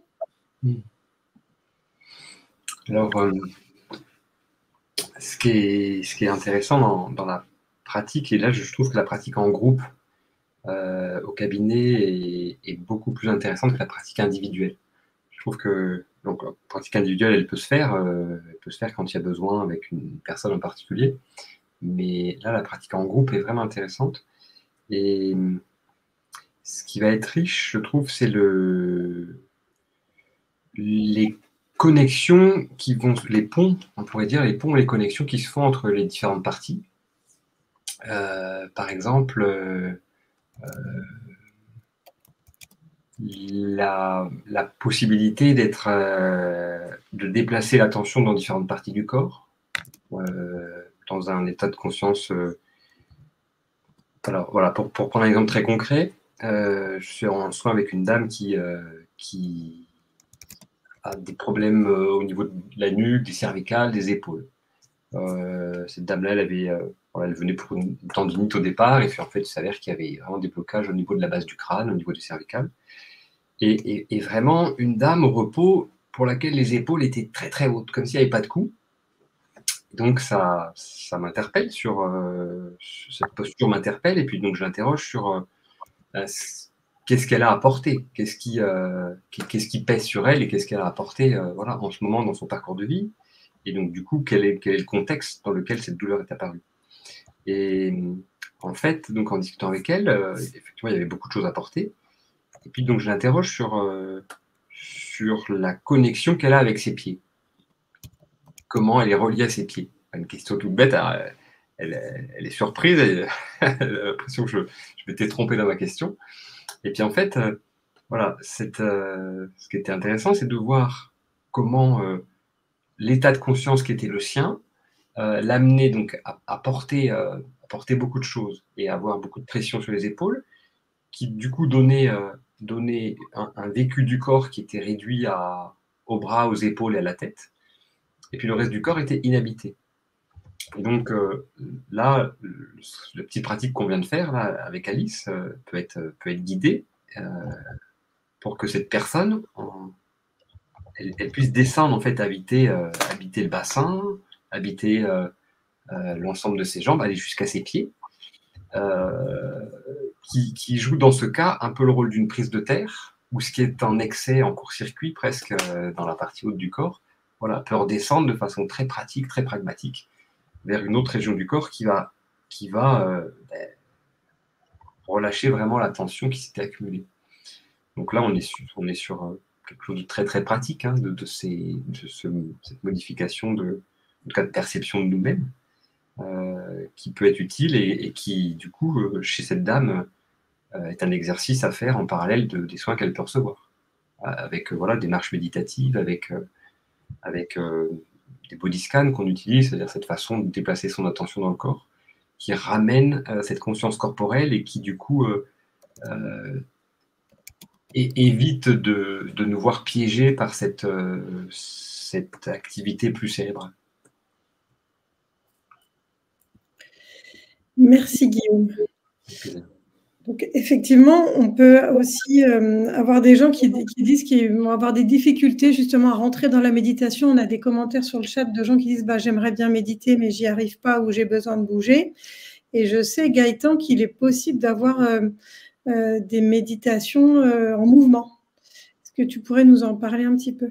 Alors, euh, ce, qui est, ce qui est intéressant dans, dans la pratique, et là je trouve que la pratique en groupe euh, au cabinet est, est beaucoup plus intéressante que la pratique individuelle. Je trouve que donc, la pratique individuelle, elle peut se faire, euh, elle peut se faire quand il y a besoin avec une personne en particulier, mais là la pratique en groupe est vraiment intéressante. Et ce qui va être riche, je trouve, c'est le les connexions qui vont, les ponts, on pourrait dire, les ponts et les connexions qui se font entre les différentes parties. Euh, par exemple, euh, euh, la, la possibilité d'être, euh, de déplacer l'attention dans différentes parties du corps, euh, dans un état de conscience. Euh, alors voilà, pour, pour prendre un exemple très concret, euh, je suis en soin avec une dame qui, euh, qui a des problèmes euh, au niveau de la nuque, des cervicales, des épaules. Euh, cette dame-là, elle avait, euh, voilà, elle venait pour une tendinite au départ, et puis en fait, il s'avère qu'il y avait vraiment des blocages au niveau de la base du crâne, au niveau des cervicales. Et, et, et vraiment, une dame au repos pour laquelle les épaules étaient très très hautes, comme s'il n'y avait pas de cou. Donc ça, ça m'interpelle sur, euh, cette posture m'interpelle, et puis donc je l'interroge sur euh, qu'est-ce qu'elle a apporté, qu'est-ce qui, euh, qu'est-ce qui pèse sur elle et qu'est-ce qu'elle a apporté euh, voilà, en ce moment dans son parcours de vie. Et donc, du coup, quel est, quel est le contexte dans lequel cette douleur est apparue? Et en fait, donc, en discutant avec elle, euh, effectivement, il y avait beaucoup de choses à porter. Et puis, donc, je l'interroge sur, euh, sur la connexion qu'elle a avec ses pieds. Comment elle est reliée à ses pieds? Une question toute bête. Elle, elle, elle est surprise. Elle, elle a l'impression que je, je m'étais trompé dans ma question. Et puis, en fait, euh, voilà, cette, euh, ce qui était intéressant, c'est de voir comment... Euh, l'état de conscience qui était le sien, euh, l'amener donc à, à, porter, euh, à porter beaucoup de choses et à avoir beaucoup de pression sur les épaules, qui du coup donnait, euh, donnait un, un vécu du corps qui était réduit à, aux bras, aux épaules et à la tête, et puis le reste du corps était inhabité. Et donc euh, là, le, la petite pratique qu'on vient de faire là, avec Alice euh, peut, être, peut être guidée euh, pour que cette personne... En, Elle, elle puisse descendre, en fait, habiter, euh, habiter le bassin, habiter euh, euh, l'ensemble de ses jambes, aller jusqu'à ses pieds, euh, qui, qui joue dans ce cas un peu le rôle d'une prise de terre, ou ce qui est en excès, en court-circuit presque, euh, dans la partie haute du corps, voilà, peut redescendre de façon très pratique, très pragmatique, vers une autre région du corps qui va, qui va euh, ben, relâcher vraiment la tension qui s'était accumulée. Donc là, on est sur... On est sur euh, quelque chose de très très pratique, hein, de, de, ces, de ce, cette modification de, en tout cas de perception de nous-mêmes. euh, qui peut être utile et, et qui, du coup, euh, chez cette dame, euh, est un exercice à faire en parallèle de, des soins qu'elle peut recevoir, avec euh, voilà, des marches méditatives, avec, euh, avec euh, des body scans qu'on utilise, c'est-à-dire cette façon de déplacer son attention dans le corps, qui ramène euh, cette conscience corporelle et qui, du coup, euh, euh, et évite de, de nous voir piégés par cette, euh, cette activité plus cérébrale. Merci Guillaume. Donc effectivement, on peut aussi euh, avoir des gens qui, qui disent qu'ils vont avoir des difficultés justement à rentrer dans la méditation. On a des commentaires sur le chat de gens qui disent bah, « j'aimerais bien méditer mais j'y arrive pas ou j'ai besoin de bouger ». Et je sais Gaëtan qu'il est possible d'avoir euh, euh, des méditations euh, en mouvement. Est-ce que tu pourrais nous en parler un petit peu?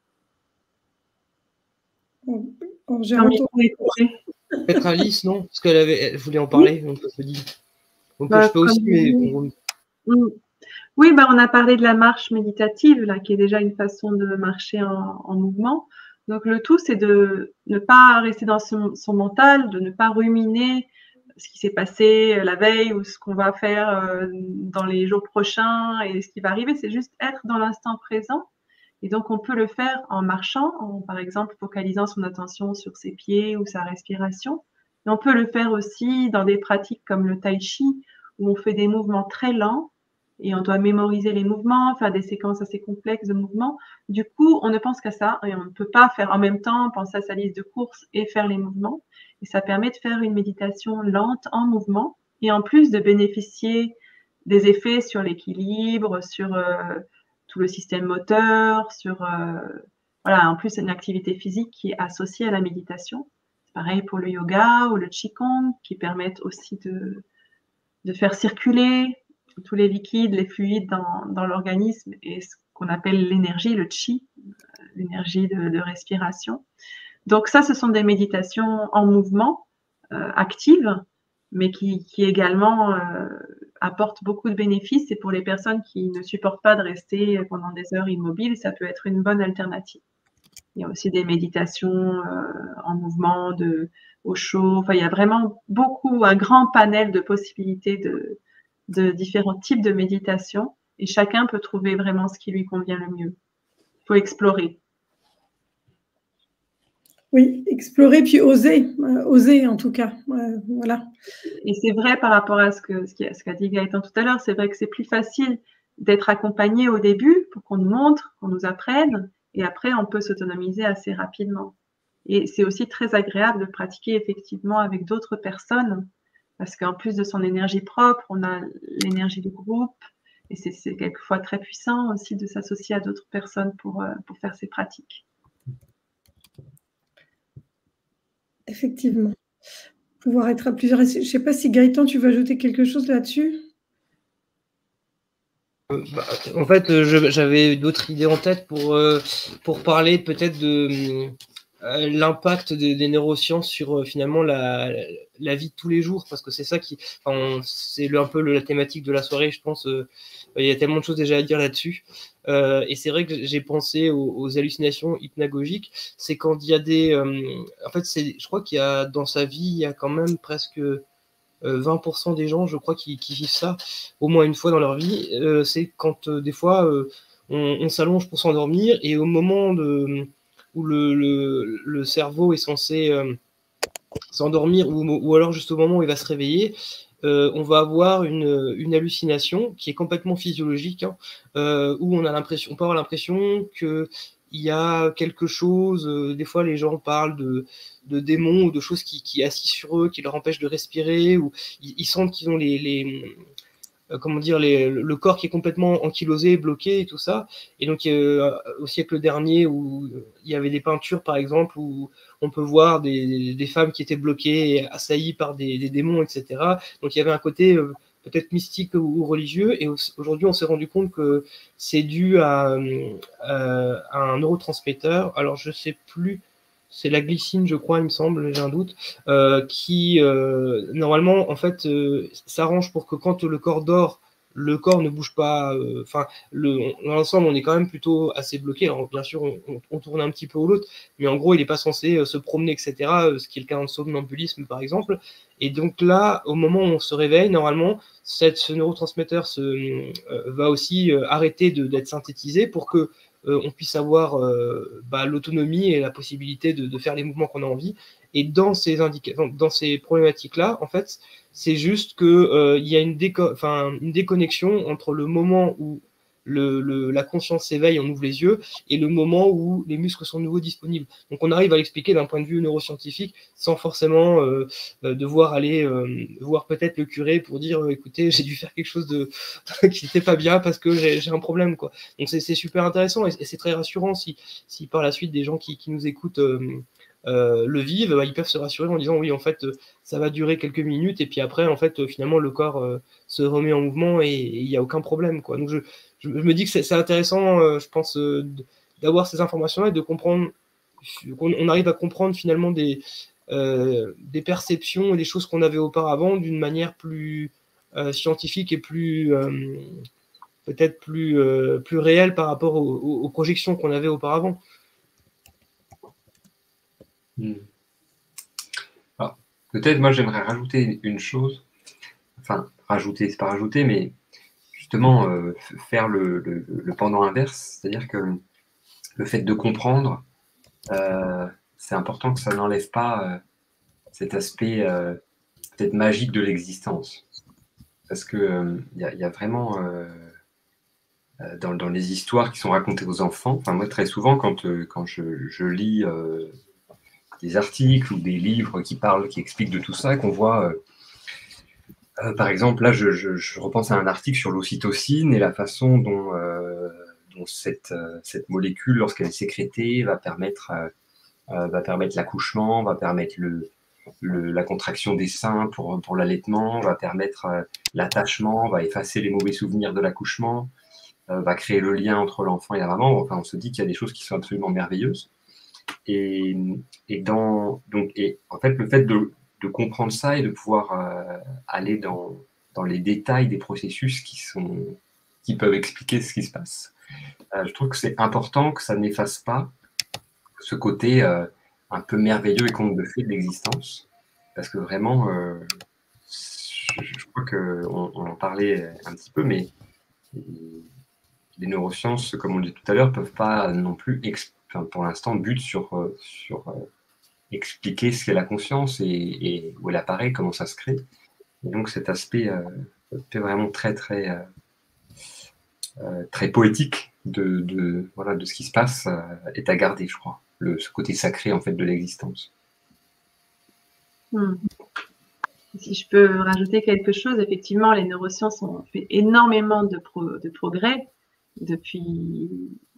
en, en gérant ton... Peut-être Alice, non? Parce qu'elle avait, elle voulait en parler, donc je me dis. Donc bah, je peux aussi, mais... Oui, bah, on a parlé de la marche méditative, là, qui est déjà une façon de marcher en, en mouvement. Donc le tout, c'est de ne pas rester dans son, son mental, de ne pas ruminer ce qui s'est passé la veille ou ce qu'on va faire euh, dans les jours prochains et ce qui va arriver. C'est juste être dans l'instant présent. Et donc, on peut le faire en marchant, en, par exemple, focalisant son attention sur ses pieds ou sa respiration. Mais on peut le faire aussi dans des pratiques comme le tai chi, où on fait des mouvements très lents et on doit mémoriser les mouvements, faire des séquences assez complexes de mouvements. Du coup, on ne pense qu'à ça et on ne peut pas faire en même temps, penser à sa liste de courses et faire les mouvements. Et ça permet de faire une méditation lente en mouvement et en plus de bénéficier des effets sur l'équilibre, sur euh, tout le système moteur, sur euh, voilà, en plus c'est une activité physique qui est associée à la méditation. C'est pareil pour le yoga ou le qigong qui permettent aussi de, de faire circuler tous les liquides, les fluides dans, dans l'organisme et ce qu'on appelle l'énergie, le qi, l'énergie de, de respiration. Donc ça, ce sont des méditations en mouvement, euh, actives, mais qui, qui également euh, apportent beaucoup de bénéfices. Et pour les personnes qui ne supportent pas de rester pendant des heures immobiles, ça peut être une bonne alternative. Il y a aussi des méditations euh, en mouvement, de, au chaud. Enfin, il y a vraiment beaucoup, un grand panel de possibilités de, de différents types de méditation. Et chacun peut trouver vraiment ce qui lui convient le mieux. Il faut explorer. Oui, explorer puis oser, euh, oser en tout cas, euh, voilà. Et c'est vrai par rapport à ce que ce qu'a dit Gaëtan tout à l'heure, c'est vrai que c'est plus facile d'être accompagné au début pour qu'on nous montre, qu'on nous apprenne, et après on peut s'autonomiser assez rapidement. Et c'est aussi très agréable de pratiquer effectivement avec d'autres personnes, parce qu'en plus de son énergie propre, on a l'énergie du groupe, et c'est quelquefois très puissant aussi de s'associer à d'autres personnes pour, pour faire ces pratiques. Effectivement. Pouvoir être à plusieurs. Je ne sais pas si Gaëtan, tu veux ajouter quelque chose là-dessus? euh, bah, En fait, j'avais d'autres idées en tête pour, euh, pour parler peut-être de euh, l'impact des, des neurosciences sur euh, finalement la, la vie de tous les jours, parce que c'est ça qui, enfin, c'est un peu la thématique de la soirée, je pense. Euh, il y a tellement de choses déjà à dire là-dessus. Euh, et c'est vrai que j'ai pensé aux, aux hallucinations hypnagogiques. C'est quand il y a des... Euh, en fait, je crois qu'il y a dans sa vie, il y a quand même presque euh, vingt pour cent des gens, je crois, qui, qui vivent ça au moins une fois dans leur vie. Euh, c'est quand euh, des fois, euh, on, on s'allonge pour s'endormir et au moment de, où le, le, le cerveau est censé euh, s'endormir ou, ou alors juste au moment où il va se réveiller, Euh, on va avoir une, une hallucination qui est complètement physiologique, hein, euh, où on a l'impression, on peut avoir l'impression que il y a quelque chose. Euh, des fois, les gens parlent de, de démons ou de choses qui, qui assistent sur eux, qui leur empêchent de respirer, ou ils, ils sentent qu'ils ont les, les euh, comment dire, les, le corps qui est complètement ankylosé, bloqué et tout ça. Et donc euh, au siècle dernier, où il y avait des peintures, par exemple, où on peut voir des, des femmes qui étaient bloquées et assaillies par des, des démons, et cetera. Donc il y avait un côté euh, peut-être mystique ou, ou religieux. Et aujourd'hui, on s'est rendu compte que c'est dû à, à, à un neurotransmetteur. Alors je sais plus. C'est la glycine, je crois, il me semble, j'ai un doute, euh, qui, euh, normalement, en fait, euh, s'arrange pour que quand le corps dort, le corps ne bouge pas, enfin, euh, dans l'ensemble, on est quand même plutôt assez bloqué. Alors, bien sûr, on, on, on tourne un petit peu ou l'autre, mais en gros, il n'est pas censé euh, se promener, et cetera, euh, ce qui est le cas en somnambulisme, par exemple. Et donc là, au moment où on se réveille, normalement, cette, ce neurotransmetteur se, euh, va aussi euh, arrêter d'être synthétisé pour que euh, on puisse avoir euh, bah, l'autonomie et la possibilité de, de faire les mouvements qu'on a envie. Et dans ces, indica dans ces problématiques-là, en fait, c'est juste qu'il euh, y a une, déco une déconnexion entre le moment où le, le, la conscience s'éveille, on ouvre les yeux, et le moment où les muscles sont de nouveau disponibles. Donc on arrive à l'expliquer d'un point de vue neuroscientifique sans forcément euh, euh, devoir aller euh, voir peut-être le curé pour dire euh, écoutez, j'ai dû faire quelque chose de qui n'était pas bien parce que j'ai un problème, quoi. Donc c'est super intéressant et, et c'est très rassurant si, si par la suite des gens qui, qui nous écoutent euh, Euh, le vivent, bah, ils peuvent se rassurer en disant oui, en fait, euh, ça va durer quelques minutes et puis après, en fait, euh, finalement, le corps euh, se remet en mouvement et il n'y a aucun problème, quoi. Donc, je, je, je me dis que c'est intéressant, euh, je pense, euh, d'avoir ces informations-là et de comprendre, qu'on on arrive à comprendre finalement des, euh, des perceptions et des choses qu'on avait auparavant d'une manière plus euh, scientifique et plus euh, peut-être plus, euh, plus réelle par rapport aux, aux, aux projections qu'on avait auparavant. Hmm. Ah, peut-être moi j'aimerais rajouter une chose, enfin rajouter, c'est pas rajouter, mais justement euh, faire le, le, le pendant inverse, c'est-à-dire que le fait de comprendre, euh, c'est important que ça n'enlève pas euh, cet aspect euh, peut-être magique de l'existence. Parce qu'il euh, y, y a vraiment, euh, dans, dans les histoires qui sont racontées aux enfants, enfin moi très souvent quand, euh, quand je, je lis euh, des articles ou des livres qui parlent, qui expliquent de tout ça, qu'on voit, euh, euh, par exemple, là je, je, je repense à un article sur l'ocytocine et la façon dont, euh, dont cette, euh, cette molécule, lorsqu'elle est sécrétée, va permettre, euh, va permettre l'accouchement, va permettre le, le, la contraction des seins pour, pour l'allaitement, va permettre euh, l'attachement, va effacer les mauvais souvenirs de l'accouchement, euh, va créer le lien entre l'enfant et la maman. Enfin, on se dit qu'il y a des choses qui sont absolument merveilleuses. Et, et, dans, donc, et en fait, le fait de, de comprendre ça et de pouvoir euh, aller dans, dans les détails des processus qui, sont, qui peuvent expliquer ce qui se passe, euh, je trouve que c'est important que ça n'efface pas ce côté euh, un peu merveilleux et conte de fées de l'existence. Parce que vraiment, euh, je, je crois qu'on on en parlait un petit peu, mais les neurosciences, comme on le dit tout à l'heure, ne peuvent pas non plus, enfin, pour l'instant, butent sur, sur euh, expliquer ce qu'est la conscience et, et où elle apparaît, comment ça se crée. Et donc cet aspect euh, est vraiment très, très, euh, euh, très poétique de, de, voilà, de ce qui se passe euh, est à garder, je crois, le, ce côté sacré en fait de l'existence. Hmm. Si je peux rajouter quelque chose, effectivement, les neurosciences ont fait énormément de, pro, de progrès depuis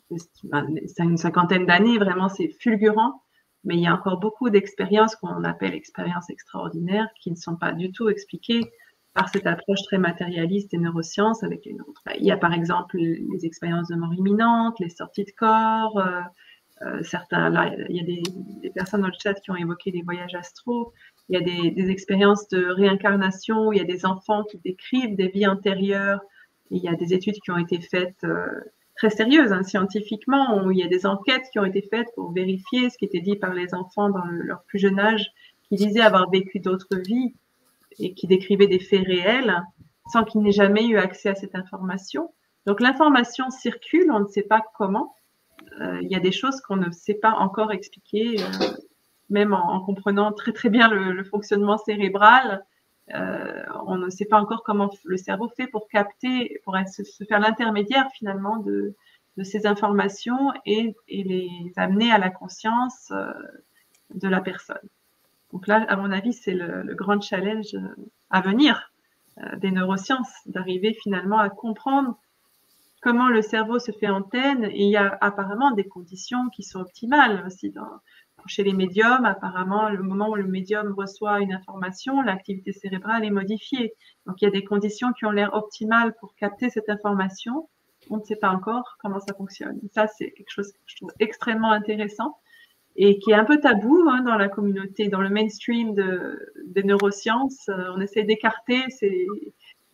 une cinquantaine d'années. Vraiment, c'est fulgurant. Mais il y a encore beaucoup d'expériences qu'on appelle expériences extraordinaires qui ne sont pas du tout expliquées par cette approche très matérialiste des neurosciences. Avec les neuro... Il y a par exemple les expériences de mort imminente, les sorties de corps. Euh, euh, certains, là, il y a des, des personnes dans le chat qui ont évoqué des voyages astraux. Il y a des, des expériences de réincarnation où il y a des enfants qui décrivent des vies antérieures. Et il y a des études qui ont été faites euh, très sérieuses, hein, scientifiquement, où il y a des enquêtes qui ont été faites pour vérifier ce qui était dit par les enfants dans le, leur plus jeune âge, qui disaient avoir vécu d'autres vies et qui décrivaient des faits réels sans qu'ils n'aient jamais eu accès à cette information. Donc l'information circule, on ne sait pas comment. Euh, il y a des choses qu'on ne sait pas encore expliquer, euh, même en, en comprenant très très bien le, le fonctionnement cérébral. Euh, on ne sait pas encore comment le cerveau fait pour capter, pour se, se faire l'intermédiaire finalement de, de ces informations et, et les amener à la conscience euh, de la personne. Donc là, à mon avis, c'est le, le grand challenge à venir euh, des neurosciences, d'arriver finalement à comprendre comment le cerveau se fait antenne. Et il y a apparemment des conditions qui sont optimales aussi dans, chez les médiums. Apparemment, le moment où le médium reçoit une information, l'activité cérébrale est modifiée. Donc, il y a des conditions qui ont l'air optimales pour capter cette information. On ne sait pas encore comment ça fonctionne. Et ça, c'est quelque chose que je trouve extrêmement intéressant et qui est un peu tabou hein, dans la communauté, dans le mainstream de, des neurosciences. On essaie d'écarter ces,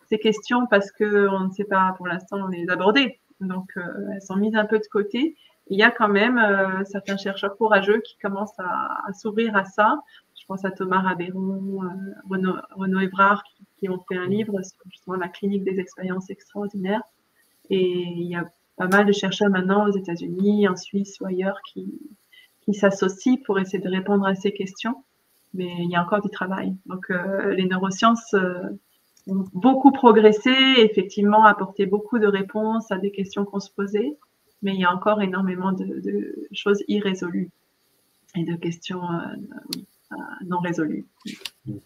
ces questions parce qu'on ne sait pas pour l'instant les aborder. Donc, euh, elles sont mises un peu de côté. Il y a quand même euh, certains chercheurs courageux qui commencent à, à s'ouvrir à ça. Je pense à Thomas Rabeyron, euh, Renaud, Renaud Evrard, qui, qui ont fait un livre sur justement la clinique des expériences extraordinaires. Et il y a pas mal de chercheurs maintenant aux États-Unis, en Suisse ou ailleurs qui, qui s'associent pour essayer de répondre à ces questions. Mais il y a encore du travail. Donc, euh, les neurosciences euh, ont beaucoup progressé, effectivement, apporté beaucoup de réponses à des questions qu'on se posait. Mais il y a encore énormément de, de choses irrésolues et de questions euh, non résolues. Oui,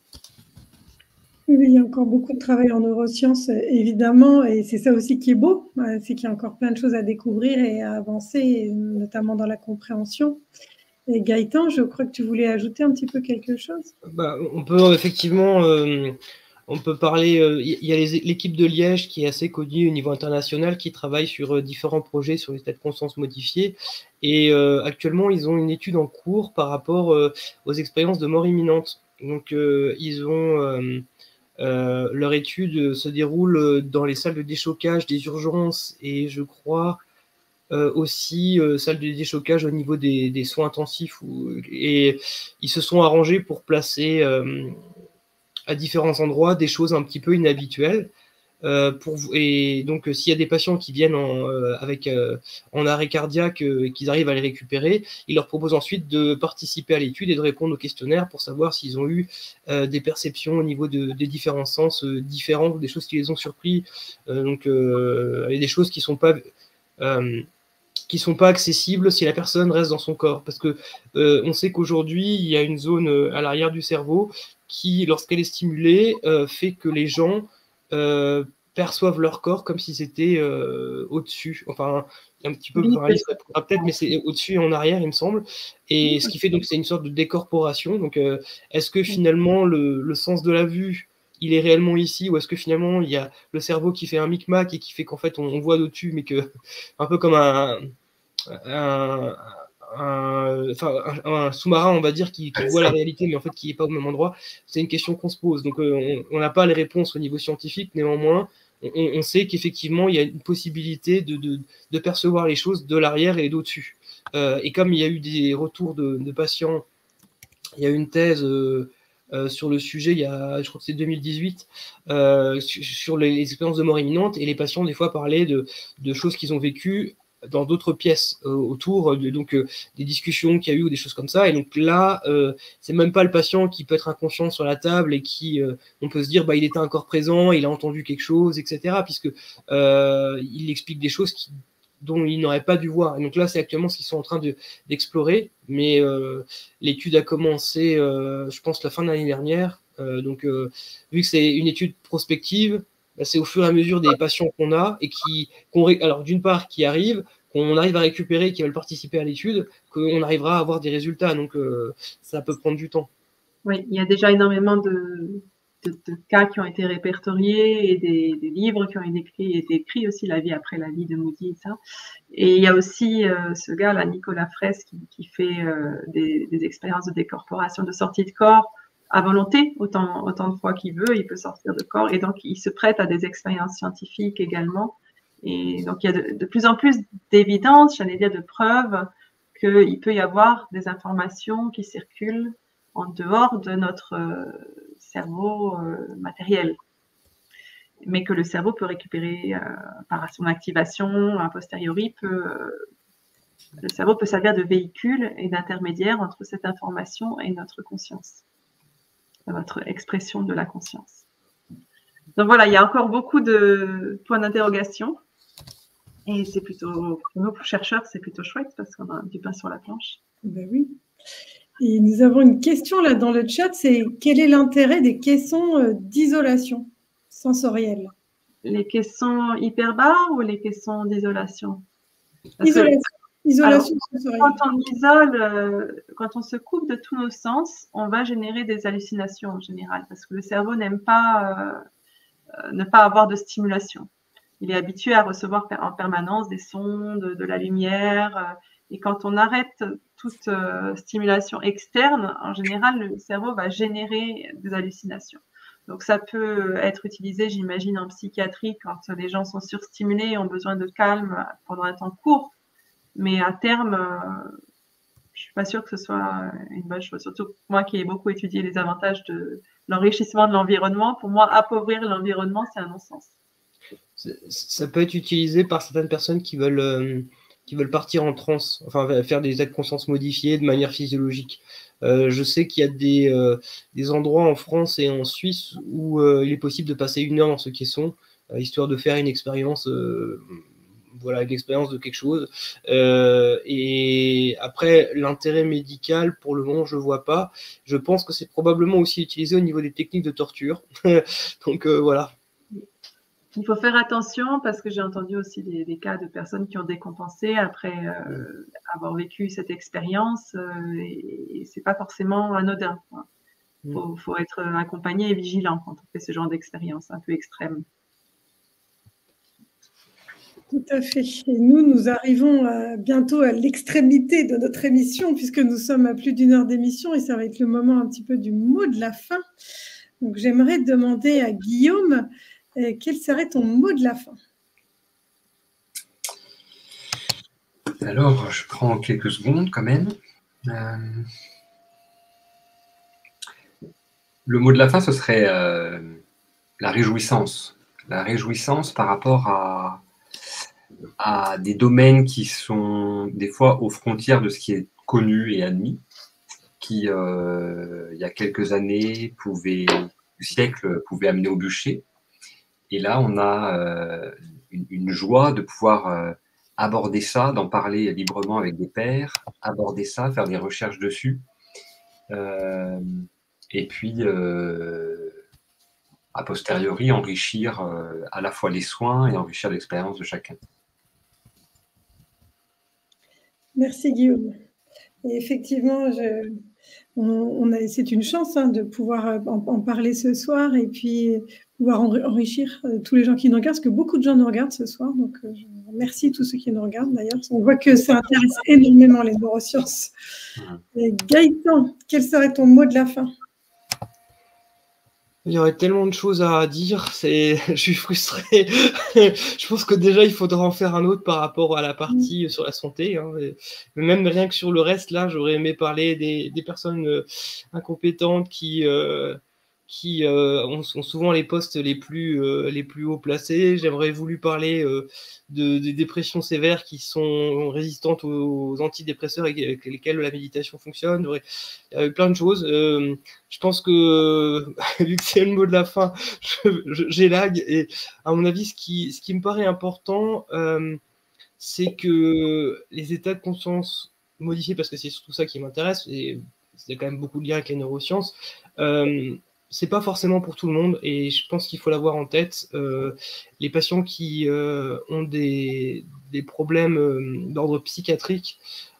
il y a encore beaucoup de travail en neurosciences, évidemment, et c'est ça aussi qui est beau, c'est qu'il y a encore plein de choses à découvrir et à avancer, notamment dans la compréhension. Et Gaëtan, je crois que tu voulais ajouter un petit peu quelque chose. Bah, on peut effectivement... Euh... On peut parler, il euh, y a l'équipe de Liège qui est assez connue au niveau international, qui travaille sur euh, différents projets sur l'état de conscience modifié. Et euh, actuellement, ils ont une étude en cours par rapport euh, aux expériences de mort imminente. Donc, euh, ils ont euh, euh, leur étude se déroule dans les salles de déchocage des urgences et je crois euh, aussi euh, salles de déchocage au niveau des, des soins intensifs. Où, et ils se sont arrangés pour placer euh, à différents endroits des choses un petit peu inhabituelles. Euh, pour, et donc, euh, s'il y a des patients qui viennent en, euh, avec, euh, en arrêt cardiaque euh, et qu'ils arrivent à les récupérer, ils leur proposent ensuite de participer à l'étude et de répondre au questionnaire pour savoir s'ils ont eu euh, des perceptions au niveau de, des différents sens euh, différents, des choses qui les ont surpris, euh, donc, euh, et des choses qui ne sont pas... Euh, qui sont pas accessibles si la personne reste dans son corps. Parce que euh, on sait qu'aujourd'hui, il y a une zone euh, à l'arrière du cerveau qui, lorsqu'elle est stimulée, euh, fait que les gens euh, perçoivent leur corps comme si c'était euh, au-dessus. Enfin, un petit peu, enfin, Alice répondra peut-être, mais c'est au-dessus et en arrière, il me semble. Et ce qui fait donc c'est une sorte de décorporation. Donc, euh, est-ce que finalement le, le sens de la vue il est réellement ici, ou est-ce que finalement il y a le cerveau qui fait un micmac et qui fait qu'en fait on, on voit d'au-dessus, mais que un peu comme un, un, un, enfin, un, un sous-marin, on va dire, qui, qui voit la réalité, mais en fait qui n'est pas au même endroit. C'est une question qu'on se pose. Donc euh, on n'a pas les réponses au niveau scientifique, néanmoins, on, on sait qu'effectivement il y a une possibilité de, de, de percevoir les choses de l'arrière et d'au-dessus. Euh, et comme il y a eu des retours de, de patients, il y a une thèse euh, Euh, sur le sujet, il y a, je crois que c'est deux mille dix-huit, euh, sur les, les expériences de mort imminente, et les patients des fois parlaient de, de choses qu'ils ont vécues dans d'autres pièces euh, autour, de, donc euh, des discussions qu'il y a eu ou des choses comme ça. Et donc là, euh, c'est même pas le patient qui peut être inconscient sur la table et qui, euh, on peut se dire, bah il était encore présent, il a entendu quelque chose, et cetera. Puisque euh, il explique des choses qui dont ils n'auraient pas dû voir. Et donc là, c'est actuellement ce qu'ils sont en train de, d'explorer, mais euh, l'étude a commencé, euh, je pense, la fin de l'année dernière. Euh, donc, euh, vu que c'est une étude prospective, bah, c'est au fur et à mesure des patients qu'on a, et qui, qu'on, alors d'une part, qui arrivent, qu'on arrive à récupérer, qui veulent participer à l'étude, qu'on arrivera à avoir des résultats. Donc, euh, ça peut prendre du temps. Oui, il y a déjà énormément de... De, de cas qui ont été répertoriés et des, des livres qui ont été écrits, été écrits aussi, La vie après la vie de Moody et ça. Et il y a aussi euh, ce gars là, Nicolas Fraisse, qui, qui fait euh, des, des expériences de décorporation, de sortie de corps à volonté, autant, autant de fois qu'il veut, il peut sortir de corps. Et donc, il se prête à des expériences scientifiques également. Et donc, il y a de, de plus en plus d'évidence, j'allais dire de preuves, qu'il peut y avoir des informations qui circulent en dehors de notre euh, cerveau euh, matériel, mais que le cerveau peut récupérer euh, par son activation a posteriori. Peut, euh, le cerveau peut servir de véhicule et d'intermédiaire entre cette information et notre conscience, notre expression de la conscience. Donc voilà, il y a encore beaucoup de points d'interrogation, et c'est plutôt, pour nous chercheurs, c'est plutôt chouette parce qu'on a du pain sur la planche. Ben oui. Et nous avons une question là dans le chat, c'est quel est l'intérêt des caissons d'isolation sensorielle? Les caissons hyperbares ou les caissons d'isolation? Isolation, isolation alors, sensorielle. Quand on isole, euh, quand on se coupe de tous nos sens, on va générer des hallucinations en général, parce que le cerveau n'aime pas euh, ne pas avoir de stimulation. Il est habitué à recevoir en permanence des sons, de, de la lumière, euh, et quand on arrête toute euh, stimulation externe, en général, le cerveau va générer des hallucinations. Donc, ça peut être utilisé, j'imagine, en psychiatrie quand les gens sont surstimulés et ont besoin de calme pendant un temps court. Mais à terme, euh, je suis pas sûre que ce soit une bonne chose. Surtout moi qui ai beaucoup étudié les avantages de l'enrichissement de l'environnement. Pour moi, appauvrir l'environnement, c'est un non-sens. Ça peut être utilisé par certaines personnes qui veulent, euh, qui veulent partir en transe, enfin faire des états de conscience modifiés de manière physiologique. Euh, je sais qu'il y a des, euh, des endroits en France et en Suisse où euh, il est possible de passer une heure dans ce caisson, euh, histoire de faire une expérience, euh, voilà, une expérience de quelque chose. Euh, et après, l'intérêt médical, pour le moment, je ne vois pas. Je pense que c'est probablement aussi utilisé au niveau des techniques de torture. Donc euh, voilà. Il faut faire attention parce que j'ai entendu aussi des, des cas de personnes qui ont décompensé après euh, avoir vécu cette expérience euh, et, et c'est pas forcément anodin. Il faut, faut être accompagné et vigilant quand on fait ce genre d'expérience un peu extrême. Tout à fait. Et nous, nous arrivons à, bientôt à l'extrémité de notre émission puisque nous sommes à plus d'une heure d'émission et ça va être le moment un petit peu du mot de la fin. Donc, j'aimerais demander à Guillaume euh, quel serait ton mot de la fin? Alors, je prends quelques secondes quand même. Euh... Le mot de la fin, ce serait euh, la réjouissance. La réjouissance par rapport à, à des domaines qui sont des fois aux frontières de ce qui est connu et admis, qui, euh, il y a quelques années, pouvaient, siècles, pouvaient amener au bûcher. Et là, on a euh, une, une joie de pouvoir euh, aborder ça, d'en parler librement avec des pairs, aborder ça, faire des recherches dessus. Euh, et puis, euh, a posteriori, enrichir euh, à la fois les soins et enrichir l'expérience de chacun. Merci Guillaume. Et effectivement, je, on, on a, c'est une chance hein, de pouvoir en, en parler ce soir et puis pouvoir enrichir euh, tous les gens qui nous regardent, parce que beaucoup de gens nous regardent ce soir. Donc, euh, je remercie tous ceux qui nous regardent d'ailleurs. On voit que ça intéresse énormément les neurosciences. Et Gaëtan, quel serait ton mot de la fin? Il y aurait tellement de choses à dire, c'est, je suis frustré. Je pense que déjà, il faudra en faire un autre par rapport à la partie sur la santé. Hein. Mais même rien que sur le reste, là, j'aurais aimé parler des, des personnes euh, incompétentes qui, euh, qui euh, ont, ont souvent les postes les plus, euh, les plus haut placés. J'aimerais voulu parler euh, de, de dépressions sévères qui sont résistantes aux, aux antidépresseurs et avec lesquels la méditation fonctionne. Il y a plein de choses. Euh, je pense que, vu que c'est le mot de la fin, j'ai lag. Et à mon avis, ce qui, ce qui me paraît important, euh, c'est que les états de conscience modifiés, parce que c'est surtout ça qui m'intéresse, et c'est quand même beaucoup de liens avec les neurosciences, euh, c'est pas forcément pour tout le monde, et je pense qu'il faut l'avoir en tête. Euh, les patients qui euh, ont des, des problèmes euh, d'ordre psychiatrique,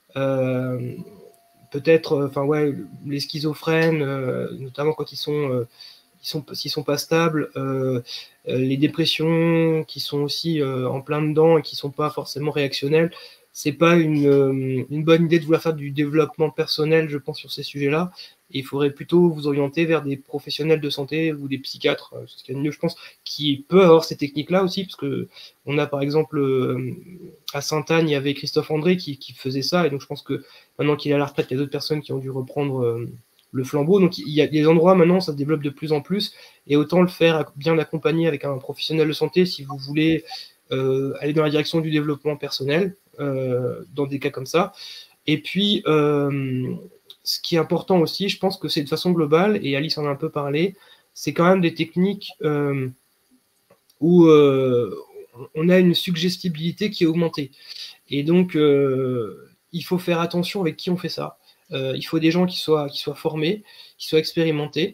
euh, peut-être, enfin ouais, les schizophrènes, euh, notamment quand ils sont, euh, ils sont, s'ils sont pas stables, euh, euh, les dépressions qui sont aussi euh, en plein dedans et qui sont pas forcément réactionnelles, c'est pas une, euh, une bonne idée de vouloir faire du développement personnel, je pense, sur ces sujets-là. Et il faudrait plutôt vous orienter vers des professionnels de santé ou des psychiatres, euh, ce qu'il y a de mieux, je pense, qui peut avoir ces techniques-là aussi, parce que on a par exemple euh, à Sainte-Anne, il y avait Christophe André qui, qui faisait ça, et donc je pense que maintenant qu'il est à la retraite, il y a d'autres personnes qui ont dû reprendre euh, le flambeau. Donc il y a des endroits maintenant, ça se développe de plus en plus, et autant le faire bien accompagné avec un professionnel de santé si vous voulez euh, aller dans la direction du développement personnel, euh, dans des cas comme ça. Et puis, euh, ce qui est important aussi, je pense que c'est de façon globale, et Alice en a un peu parlé, c'est quand même des techniques euh, où euh, on a une suggestibilité qui est augmentée. Et donc, euh, il faut faire attention avec qui on fait ça. Euh, il faut des gens qui soient, qui soient formés, qui soient expérimentés,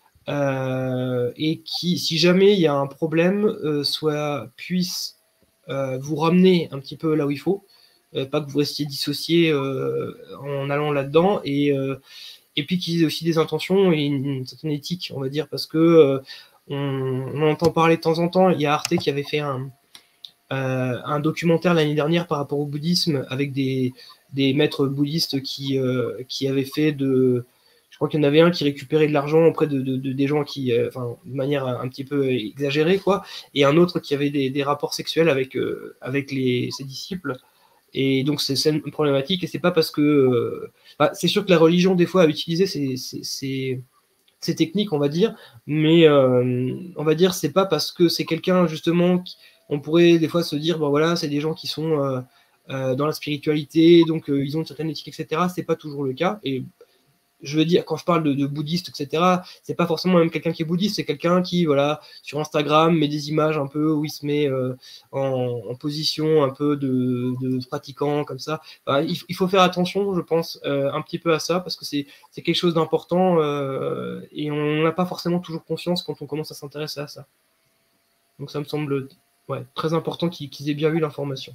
euh, et qui, si jamais il y a un problème, euh, soit, puissent euh, vous ramener un petit peu là où il faut, euh, pas que vous restiez dissocié euh, en allant là-dedans, et, euh, et puis qu'ils aient aussi des intentions et une, une certaine éthique, on va dire, parce que euh, on, on entend parler de temps en temps. Il y a Arte qui avait fait un, euh, un documentaire l'année dernière par rapport au bouddhisme avec des, des maîtres bouddhistes qui, euh, qui avaient fait de, je crois qu'il y en avait un qui récupérait de l'argent auprès de, de, de des gens qui, euh, enfin, de manière un petit peu exagérée, quoi, et un autre qui avait des, des rapports sexuels avec, euh, avec les, ses disciples. Et donc c'est une problématique, et c'est pas parce que... Euh, bah, c'est sûr que la religion, des fois, a utilisé ces, ces, ces, ces techniques, on va dire, mais euh, on va dire c'est pas parce que c'est quelqu'un, justement, qui, on pourrait des fois se dire, bon voilà, c'est des gens qui sont euh, euh, dans la spiritualité, donc euh, ils ont une certaine éthique, et cetera. C'est pas toujours le cas. Et je veux dire, quand je parle de, de bouddhiste, et cetera, c'est pas forcément même quelqu'un qui est bouddhiste, c'est quelqu'un qui, voilà, sur Instagram, met des images un peu où il se met euh, en, en position un peu de, de pratiquant, comme ça. Enfin, il, il faut faire attention, je pense, euh, un petit peu à ça, parce que c'est quelque chose d'important euh, et on n'a pas forcément toujours conscience quand on commence à s'intéresser à ça. Donc ça me semble ouais, très important qu'ils qu'ils aient bien vu l'information.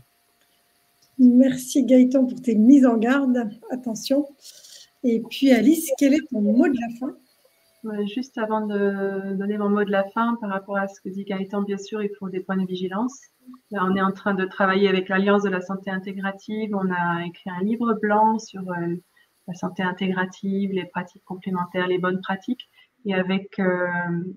Merci Gaëtan pour tes mises en garde. Attention. Et puis Alice, quel est ton mot de la fin? Ouais, juste avant de donner mon mot de la fin, par rapport à ce que dit Gaëtan, bien sûr, il faut des points de vigilance. Là, on est en train de travailler avec l'Alliance de la santé intégrative. On a écrit un livre blanc sur euh, la santé intégrative, les pratiques complémentaires, les bonnes pratiques. Et avec euh,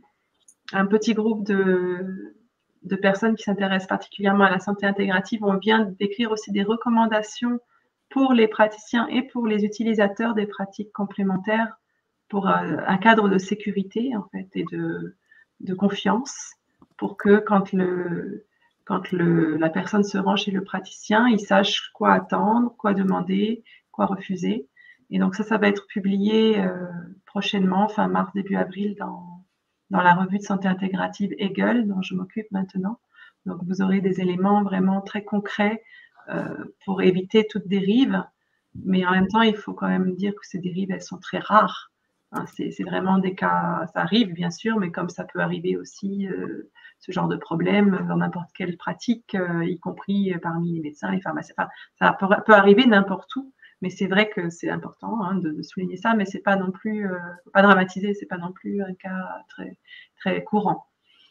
un petit groupe de, de personnes qui s'intéressent particulièrement à la santé intégrative, on vient d'écrire aussi des recommandations pour les praticiens et pour les utilisateurs des pratiques complémentaires pour euh, un cadre de sécurité en fait et de, de confiance pour que quand, le, quand le, la personne se rend chez le praticien, il sache quoi attendre, quoi demander, quoi refuser. Et donc ça, ça va être publié euh, prochainement, fin mars, début avril, dans, dans la revue de santé intégrative Hegel, dont je m'occupe maintenant. Donc vous aurez des éléments vraiment très concrets euh, pour éviter toute dérive. Mais en même temps, il faut quand même dire que ces dérives, elles sont très rares. Hein, c'est vraiment des cas, ça arrive bien sûr, mais comme ça peut arriver aussi euh, ce genre de problème dans n'importe quelle pratique, euh, y compris parmi les médecins, les pharmaciens. Enfin, ça peut, peut arriver n'importe où, mais c'est vrai que c'est important hein, de, de souligner ça, mais c'est pas non plus, euh, faut pas dramatiser, c'est pas non plus un cas très très courant.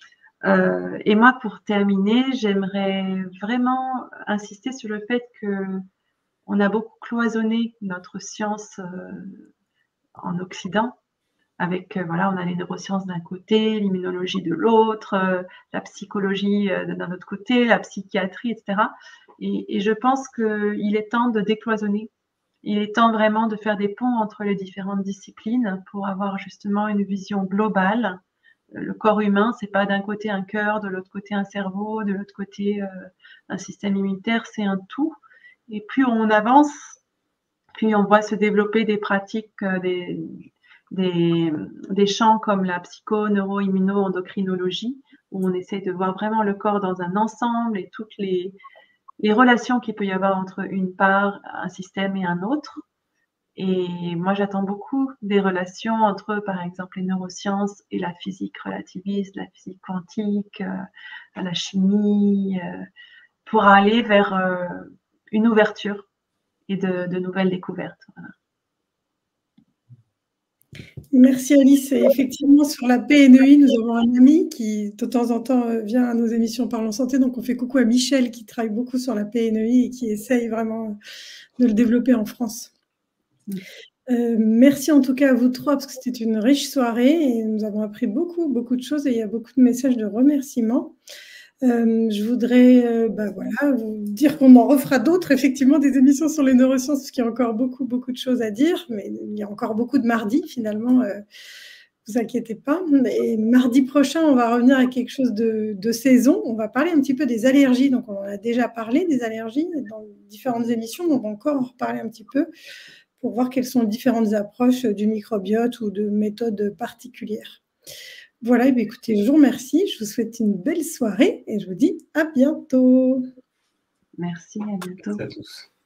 Euh, et moi, pour terminer, j'aimerais vraiment insister sur le fait que on a beaucoup cloisonné notre science euh, en Occident. Avec, euh, voilà, on a les neurosciences d'un côté, l'immunologie de l'autre, euh, la psychologie euh, d'un autre côté, la psychiatrie, et cetera. Et, et je pense qu'il est temps de décloisonner. Il est temps vraiment de faire des ponts entre les différentes disciplines pour avoir justement une vision globale. Le corps humain, c'est pas d'un côté un cœur, de l'autre côté un cerveau, de l'autre côté euh, un système immunitaire, c'est un tout. Et plus on avance, plus on voit se développer des pratiques, euh, des, des, des champs comme la psycho, neuro, immuno, endocrinologie, où on essaie de voir vraiment le corps dans un ensemble et toutes les, les relations qu'il peut y avoir entre une part, un système et un autre. Et moi, j'attends beaucoup des relations entre, par exemple, les neurosciences et la physique relativiste, la physique quantique, euh, la chimie, euh, pour aller vers euh, une ouverture et de, de nouvelles découvertes. Voilà. Merci Alice. Et effectivement, sur la P N E I, nous avons un ami qui, de temps en temps, vient à nos émissions Parlons Santé. Donc, on fait coucou à Michel qui travaille beaucoup sur la P N E I et qui essaye vraiment de le développer en France. Mmh. Euh, merci en tout cas à vous trois parce que c'était une riche soirée et nous avons appris beaucoup, beaucoup de choses et il y a beaucoup de messages de remerciements. Euh, je voudrais euh, bah voilà, vous dire qu'on en refera d'autres, effectivement, des émissions sur les neurosciences, parce qu'il y a encore beaucoup, beaucoup de choses à dire, mais il y a encore beaucoup de mardi, finalement, euh, vous inquiétez pas. Et mardi prochain, on va revenir à quelque chose de, de saison. On va parler un petit peu des allergies, donc on en a déjà parlé des allergies dans différentes émissions, mais on va encore en reparler un petit peu pour voir quelles sont les différentes approches du microbiote ou de méthodes particulières. Voilà, et bien écoutez, je vous remercie, je vous souhaite une belle soirée et je vous dis à bientôt. Merci, à bientôt. Merci à tous.